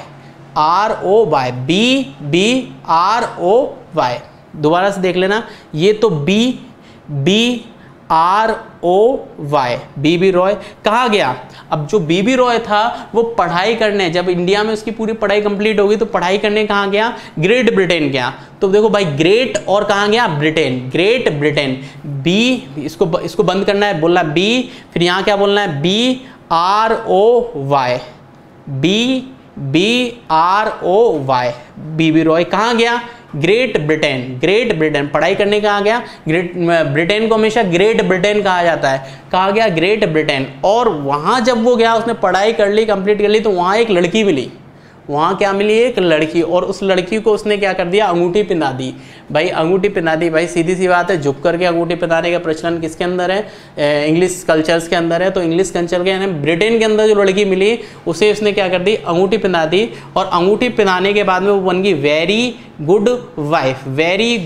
बी ROY, दोबारा से देख लेना, ये तो बी ROY, बीबी रॉय। कहाँ गया, अब जो बीबी रॉय था वो पढ़ाई करने, जब इंडिया में उसकी पूरी पढ़ाई कंप्लीट होगी तो पढ़ाई करने कहाँ गया, ग्रेट ब्रिटेन गया। तो देखो भाई, ग्रेट और कहाँ गया, ब्रिटेन, ग्रेट ब्रिटेन। बी, इसको बंद करना है, बोलना बी, फिर यहाँ क्या बोलना है, BROY, BROY, बीबी रॉय। कहाँ गया, ग्रेट ब्रिटेन, पढ़ाई करने कहाँ गया, ग्रेट ब्रिटेन को हमेशा ग्रेट ब्रिटेन कहा जाता है, कहा गया ग्रेट ब्रिटेन। और वहाँ जब वो गया, उसने पढ़ाई कर ली, कंप्लीट कर ली, तो वहाँ एक लड़की मिली, वहाँ क्या मिली, एक लड़की। और उस लड़की को उसने क्या कर दिया, अंगूठी पहना दी। भाई अंगूठी पहना दी, भाई सीधी सी बात है, झुक करके अंगूठी पहनाने का प्रचलन किसके अंदर है, इंग्लिश कल्चर्स के अंदर है। तो इंग्लिश कल्चर के यानी ब्रिटेन के अंदर जो लड़की मिली, उसे उसने क्या कर दी, अंगूठी पहना दी। और अंगूठी पहनाने के बाद में वो बन गई वेरी गुड वाइफ। अब वेरी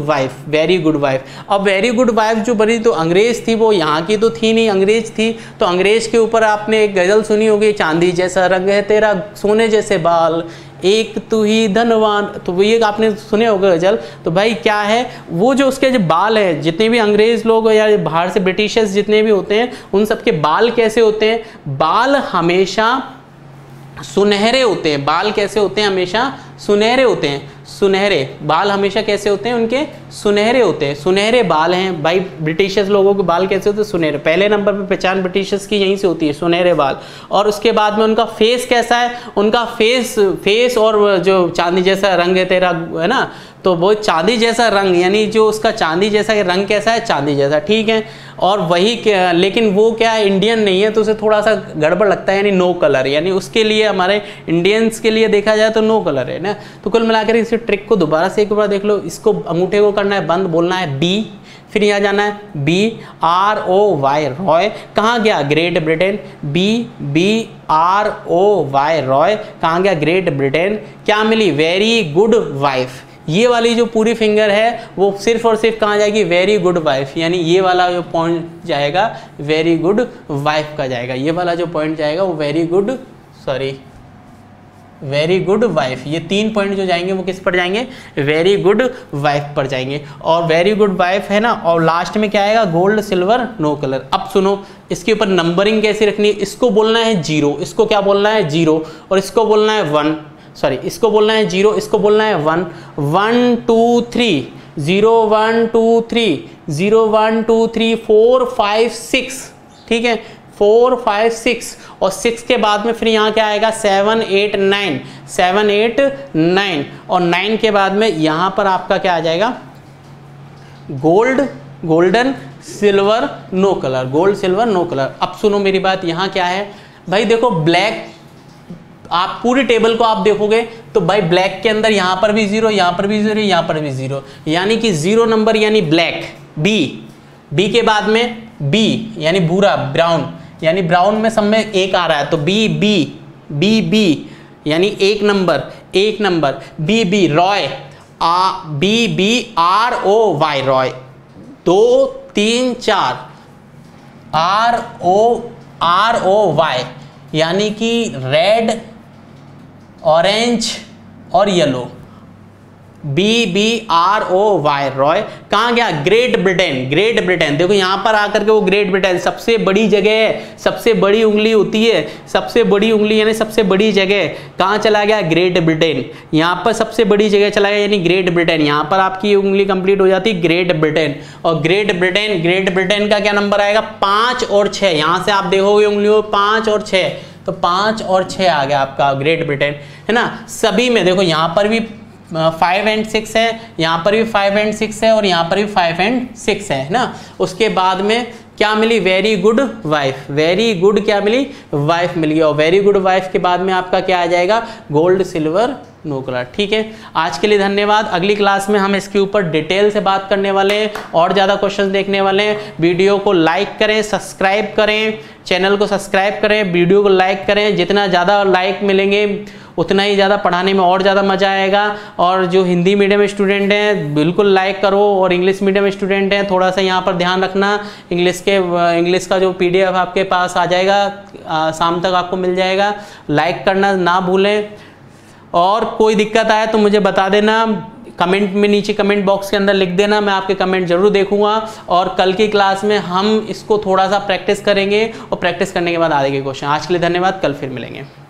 गुड वाइफ जो बनी, तो अंग्रेज थी वो, यहाँ की तो थी नहीं, अंग्रेज थी। तो अंग्रेज के ऊपर आपने एक गजल सुनी होगी, चांदी जैसा रंग है तेरा, सोने जैसे बाल, एक तू ही धनवान। तो वो ये आपने सुने होगा गजल। तो भाई क्या है, वो जो उसके जो बाल है, जितने भी अंग्रेज लोग या बाहर से ब्रिटिशर्स जितने भी होते हैं, उन सबके बाल कैसे होते हैं, बाल हमेशा सुनहरे होते हैं। बाल कैसे होते हैं, हमेशा सुनहरे होते हैं, सुनहरे बाल हमेशा कैसे होते हैं, उनके सुनहरे होते हैं, सुनहरे बाल हैं। भाई ब्रिटिशर्स लोगों के बाल कैसे होते हैं, सुनहरे। पहले नंबर पे पहचान ब्रिटिशर्स की यहीं से होती है, सुनहरे बाल। और उसके बाद में उनका फेस कैसा है, उनका फेस और जो चांदी जैसा रंग है तेरा, है ना, तो वो चांदी जैसा रंग, यानी जो उसका चांदी जैसा रंग कैसा है, चांदी जैसा, ठीक है। और वही लेकिन वो क्या है, इंडियन नहीं है, तो उसे थोड़ा सा गड़बड़ लगता है, यानी नो कलर, यानी उसके लिए, हमारे इंडियंस के लिए देखा जाए तो नो कलर है ना। तो कुल मिलाकर इस ट्रिक को दोबारा से एक बार देख लो। इसको अंगूठे को करना है बंद, बोलना है बी, फिर यहाँ जाना है BROY, रॉय। कहाँ गया, ग्रेट ब्रिटेन, BROY, रॉय। कहाँ गया, ग्रेट ब्रिटेन। क्या मिली, वेरी गुड वाइफ। ये वाली जो पूरी फिंगर है वो सिर्फ और सिर्फ कहाँ जाएगी, वेरी गुड वाइफ, यानी ये वाला जो पॉइंट जाएगा वेरी गुड वाइफ का जाएगा। ये वाला जो पॉइंट जाएगा वो वेरी गुड वाइफ। ये 3 पॉइंट जो जाएंगे वो किस पर जाएंगे, वेरी गुड वाइफ पर जाएंगे। और वेरी गुड वाइफ है ना, और लास्ट में क्या आएगा, गोल्ड सिल्वर नो कलर। अब सुनो, इसके ऊपर नंबरिंग कैसे रखनी है, इसको बोलना है 0, इसको क्या बोलना है 0, और इसको बोलना है 1, सॉरी इसको बोलना है 0, इसको बोलना है 1, 1 2 3, 0 1 2 3, 0 1 2 3 4 5 6, ठीक है, 4 5 6 और 6 के बाद में फिर यहाँ क्या आएगा 7 8 9, 7 8 9 और 9 के बाद में यहाँ पर आपका क्या आ जाएगा gold, golden, silver, no colour, gold, silver, no colour. अब सुनो मेरी बात, यहाँ क्या है भाई, देखो ब्लैक, आप पूरी टेबल को आप देखोगे तो भाई ब्लैक के अंदर यहाँ पर भी 0, यहाँ पर भी 0, यहाँ पर भी 0, यानी कि 0 नंबर यानी ब्लैक। बी के बाद में बी यानी भूरा, ब्राउन, यानी ब्राउन में सब में एक आ रहा है तो बी यानी एक number. B Roy, B R O Y, Roy 2 3 4, R O Y यानी कि रेड, ऑरेंज और येलो। BROY, Roy. कहाँ गया? Great Britain. देखो यहाँ पर आकर के वो ग्रेट ब्रिटेन सबसे बड़ी जगह है, सबसे बड़ी उंगली होती है, सबसे बड़ी उंगली यानी सबसे बड़ी जगह कहाँ चला गया? Great Britain. यहाँ पर सबसे बड़ी जगह चला गया यानी ग्रेट ब्रिटेन। यहाँ पर आपकी उंगली कंप्लीट हो जाती है ग्रेट ब्रिटेन। और ग्रेट ब्रिटेन का क्या नंबर आएगा? 5 और 6। यहाँ से आप देखोगे उंगलियों 5 और 6, तो 5 और 6 आ गया आपका ग्रेट ब्रिटेन, है ना। सभी में देखो यहाँ पर भी 5 और 6 है, यहाँ पर भी 5 और 6 है और यहाँ पर भी 5 और 6 है ना। उसके बाद में क्या मिली? Very good wife. Very good क्या मिली? वाइफ मिल गई। और वेरी गुड वाइफ के बाद में आपका क्या आ जाएगा? Gold, silver, no colour. ठीक है, आज के लिए धन्यवाद। अगली क्लास में हम इसके ऊपर डिटेल से बात करने वाले हैं और ज़्यादा क्वेश्चंस देखने वाले हैं। वीडियो को लाइक करें, सब्सक्राइब करें, चैनल को सब्सक्राइब करें, वीडियो को लाइक करें। जितना ज़्यादा लाइक मिलेंगे उतना ही ज़्यादा पढ़ाने में और ज़्यादा मज़ा आएगा। और जो हिंदी मीडियम स्टूडेंट हैं बिल्कुल लाइक करो, और इंग्लिश मीडियम स्टूडेंट हैं थोड़ा सा यहाँ पर ध्यान रखना। इंग्लिश का जो PDF आपके पास आ जाएगा, शाम तक आपको मिल जाएगा, लाइक करना ना भूलें। और कोई दिक्कत आए तो मुझे बता देना, कमेंट में नीचे कमेंट बॉक्स के अंदर लिख देना, मैं आपके कमेंट जरूर देखूंगा। और कल की क्लास में हम इसको थोड़ा सा प्रैक्टिस करेंगे और प्रैक्टिस करने के बाद आगे के क्वेश्चन। आज के लिए धन्यवाद, कल फिर मिलेंगे।